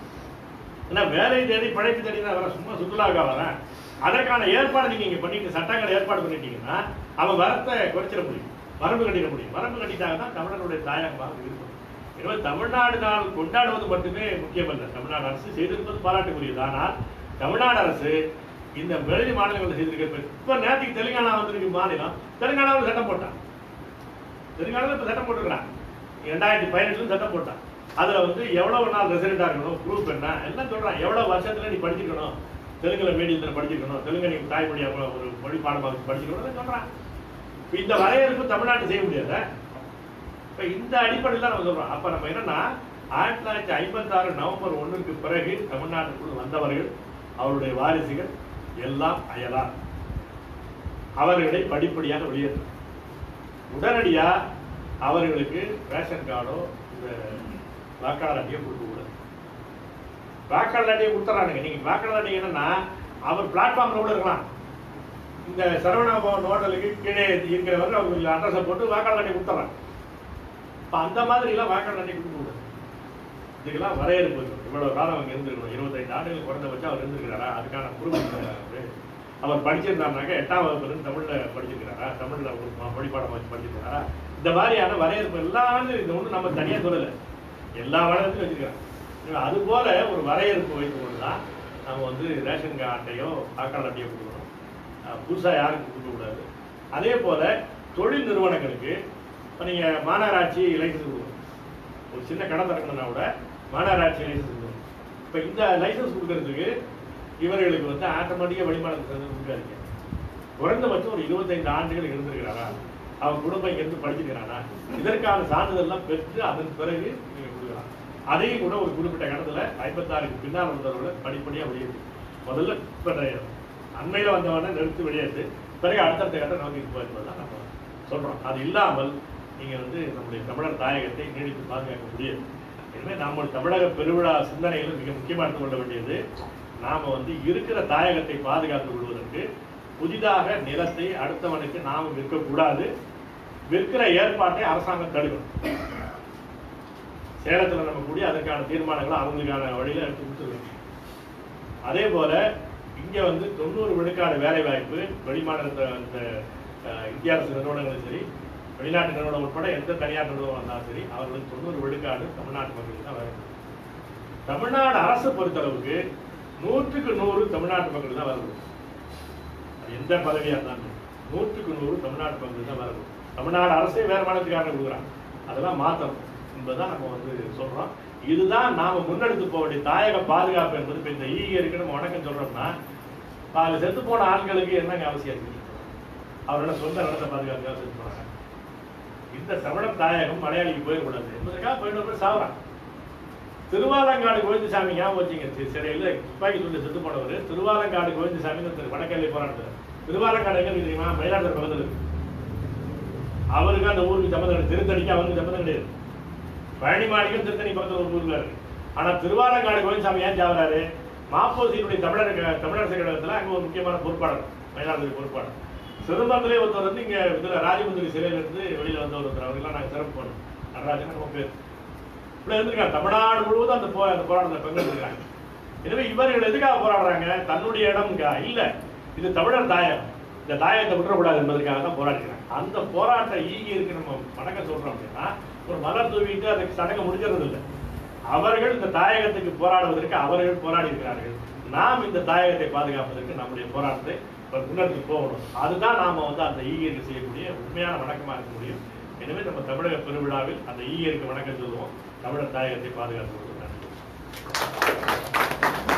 ஏன்னா வேலை தேடி பழைப்பு தேடி தான் வரேன், சும்மா சுற்றுலாவுக்காக வரேன். அதற்கான ஏற்பாடு நீங்கள் இங்கே பண்ணிட்டு சட்டங்களை ஏற்பாடு பண்ணிட்டீங்கன்னா அவன் வரத்தை குறைச்சிட முடியும், வரம்பு கட்டிட முடியும். வரம்பு கட்டிட்டாங்க தான் தமிழர்களுடைய தாயகமாக இருக்கும். எனவே தமிழ்நாடு நாள் கொண்டாடுவது மட்டுமே முக்கியமல்ல. தமிழ்நாடு அரசு செய்திருப்பது பாராட்டுக்குரியது. ஆனால் தமிழ்நாடு அரசு இந்த வெளி மாநிலங்களில் செய்திருக்க இப்போ நேற்றுக்கு தெலுங்கானா வந்திருக்கு மாநிலம், தெலுங்கானாவில் சட்டம் போட்டான். தெலுங்கானாவில் இப்போ சட்டம் போட்டுக்கிறான். 2018 சட்டம் போட்டான். அதில் வந்து எவ்வளவு நாள் ரெசிடென்டாக இருக்கணும், ப்ரூஃப் என்ன எல்லாம் சொல்கிறான். எவ்வளோ வருஷத்தில் நீ படிச்சிருக்கணும், தெலுங்குல மீடியத்தில் படிச்சிருக்கணும், தெலுங்கு நீ தாய்மொழியாக ஒரு மொழி பாடமாக படிச்சிருக்கணும் சொல்கிறான். இப்போ இந்த வரையறுப்பு தமிழ்நாட்டு செய்ய முடியாத. இப்போ இந்த அடிப்படையில் தான் நம்ம சொல்கிறோம். அப்போ நம்ம என்னன்னா 1956 நவம்பர் 1க்கு பிறகு தமிழ்நாட்டுக்குள் வந்தவர்கள், அவருடைய வாரிசுகள் எல்லாம் அயலார். அவர்களை படிப்படியாக வெளியேற்ற உடனடியாக அவர்களுக்கு ரேஷன் கார்டோ இந்த வாக்காளர் அட்டையை கொடுக்க கூடாது. வாக்காளர் அட்டையை கொடுத்துறானுங்க. நீங்கள் வாக்காளர் அட்டை என்னன்னா அவர் பிளாட்ஃபார்மில் கூட இருக்கலாம். இந்த சரவணா பவன் ஹோட்டலுக்கு கீழே இருக்கிறவர்கள் அவங்க அட்ரஸை போட்டு வாக்காளர் அட்டை கொடுத்துட்றாங்க. இப்போ அந்த மாதிரிலாம் வாக்காளர் அட்டை கொடுக்க கூடாது. இதுக்கெல்லாம் வரையறுப்பு இருக்கும். இவ்வளோ காலம் அவங்க இருந்திருக்கணும், 25 ஆண்டுகள் குறைந்தபட்சம் அவர் இருந்திருக்கிறாரா, அதுக்கான ப்ரூஃப். அவர் படிச்சிருந்தாருனாக்கா 8ஆம் வகுப்புலேருந்து தமிழில் படிச்சிருக்கிறாரா, தமிழில் ஒரு மொழிப்பாடம் வச்சு படிச்சிருக்கிறாரா, இந்த மாதிரியான வரையறுப்பு எல்லாமே இது ஒன்றும் நம்ம தனியாக சொல்லலை, எல்லா வளர்த்தும் வச்சுருக்கிறோம். அதுபோல ஒரு வரையறுப்பு வைத்துக்கொண்டு தான் நம்ம வந்து ரேஷன் கார்டு அட்டையோ வாக்காளர் அட்டையோ கொடுக்கணும். புதுசாக யாருக்கும் கொடுக்கக்கூடாது. அதே போல் தொழில் நிறுவனங்களுக்கு இப்போ நீங்கள் மாநகராட்சி லைசன்ஸ் கொடுக்கணும். ஒரு சின்ன கடை திறக்கணும்னா கூட மாநகராட்சி லைசன்ஸ் கொடுக்கணும். இப்போ இந்த லைசன்ஸ் கொடுக்கறதுக்கு இவர்களுக்கு வந்து ஆட்டோமேட்டிக்காக வழிமாநில கொடுக்காதீங்க. குறைந்தபட்சம் ஒரு 25 ஆண்டுகள் இருந்திருக்கிறாரா, அவன் குடும்பம் இங்கிருந்து படிச்சிருக்கிறானா, இதற்கான சான்றிதழ்லாம் பெற்று அதன் பிறகு நீங்க கொடுக்கலாம். அதையும் கூட ஒரு குறிப்பிட்ட இடத்துல 56க்கு பின்னால் வந்தவர்களை படிப்படியாக வெளியேற்று. முதல்ல அண்மையில் வந்தவனை நிறுத்தி வெளியேற்று, பிறகு அடுத்தடுத்த கட்டம் நோக்கி போயிருப்பது தான் நம்ம சொல்றோம். அது இல்லாமல் நீங்க நம்முடைய தமிழர் தாயகத்தை நீடித்து பாதுகாக்க முடியாது. எனவே நம்ம தமிழக பெருவிழா சிந்தனைகள் மிக முக்கியமாக எடுத்துக் கொள்ள வேண்டியது, நாம இருக்கிற தாயகத்தை பாதுகாத்துக் கொள்வதற்கு புதிதாக நிலத்தை அடுத்தவனுக்கு நாம விற்கக்கூடாது. விற்கிற ஏற்பாட்டை அரசாங்கம் தடுக்கணும். சேலத்தில் நம்ம கூடிய அதற்கான தீர்மானங்களை அவங்களுக்கான வழியில எடுத்து கொடுத்துருக்கோம். அதே போல இங்க 90 விழுக்காடு வேலை வாய்ப்பு வெளிமாநிலத்தை இந்திய அரசு நிறுவனங்களும் சரி, வெளிநாட்டு நிறுவனம் உட்பட எந்த தனியார் நிறுவனம் வந்தாலும் சரி, அவர்களுக்கு 90 விழுக்காடு தமிழ்நாட்டு மக்களுக்கு தான் வேலை. தமிழ்நாடு அரசு பொறுத்தளவுக்கு 100க்கு 100 தமிழ்நாட்டு மக்கள் தான் வரணும். அது எந்த பதவியா இருந்தாலும் 100க்கு 100 தமிழ்நாட்டு மக்கள் தான் வரணும். தமிழ்நாடு அரசே வேற மாநிலத்துக்காரங்க கொடுக்குறாங்க. அதெல்லாம் மாற்றணும் என்பதுதான் நம்ம சொல்றோம். இதுதான் நாம முன்னெடுத்து போக வேண்டிய தாயக பாதுகாப்பு என்பது. இப்ப இந்த ஈகருக்கு நம்ம வணக்கம் சொல்றோம்னா, அது செத்து போன ஆண்களுக்கு என்னங்க அவசியம் இருக்கு? அவரோட சொந்த நிலத்தை பாதுகாப்புக்காக செத்து போனாங்க. இந்த தமிழர் தாயகம் மலையாளிக்கு போயிடக்கூடாது என்பதற்காக போயிட்டு சாவறான். திருவாலங்காடு கோவிந்தசாமி ஞாபகம் வச்சுங்க, சிறையில் துப்பாக்கி சொல்லி செத்து போனவர் திருவாலங்காடு கோவிந்தசாமி வடக்கல்லை போராட்டத்தில். திருவாலங்காடு எங்க தெரியுமா? மயிலாடுதுறை பக்கத்தில் இருக்கு. அவருக்கு அந்த ஊருக்கு சம்மந்தம் கிடையாது, திருத்தணிக்கு அவருக்கு சம்மந்தம் கிடையாது. பழனிமாணிக்கும் திருத்தணி பக்கத்தில் ஒரு ஊருக்கு இருக்கு. ஆனா திருவாலங்காடு கோவிந்தசாமி ஏன் சாவறாரு? மாப்போசியினுடைய தமிழரசு கழகத்தில் அங்கே ஒரு முக்கியமான பொறுப்பாளர், மயிலாடுதுறை பொறுப்பாளர். சிதம்பரத்திலே ஒருத்தர் இங்க இதுல ராஜமுந்திரி சிலையில இருந்து வெளியில வந்த ஒருத்தர், அவருக்கெல்லாம் நாங்கள் சிறப்பு பண்ணோம். நடராஜன் நம்ம பேர் இப்படி இருந்திருக்காங்க. தமிழ்நாடு முழுவதும் அந்த போராட்டத்தை பங்கெடுத்துருக்காங்க. எனவே இவர்கள் எதுக்காக போராடுறாங்க? தன்னுடைய இடம் இல்ல, இது தமிழர் தாயகம், இந்த தாயகத்தை விட்டுறக்கூடாது என்பதற்காக தான் போராடுறாங்க. அந்த போராட்ட இருக்கு நம்ம வணக்கம் சொல்றோம் அப்படின்னா, ஒரு மலர் தூவிட்டு அதுக்கு சடங்கு முடிஞ்சிடறது இல்லை. அவர்கள் இந்த தாயகத்துக்கு போராடுவதற்கு அவர்கள் போராடி இருக்கிறார்கள். நாம் இந்த தாயகத்தை பாதுகாப்பதற்கு நம்முடைய போராட்டத்தை முன்னெடுத்து போகணும். அதுதான் நாம அந்த ஈகருக்கு செய்யக்கூடிய உண்மையான வணக்கமா இருக்க முடியும். எனவே நம்ம தமிழக பெருவிழாவில் அந்த ஈகருக்கு வணக்கம் சொல்லுவோம். தமிழர் தாயகத்தை பாதுகாத்து கொடுக்கிறார்கள்.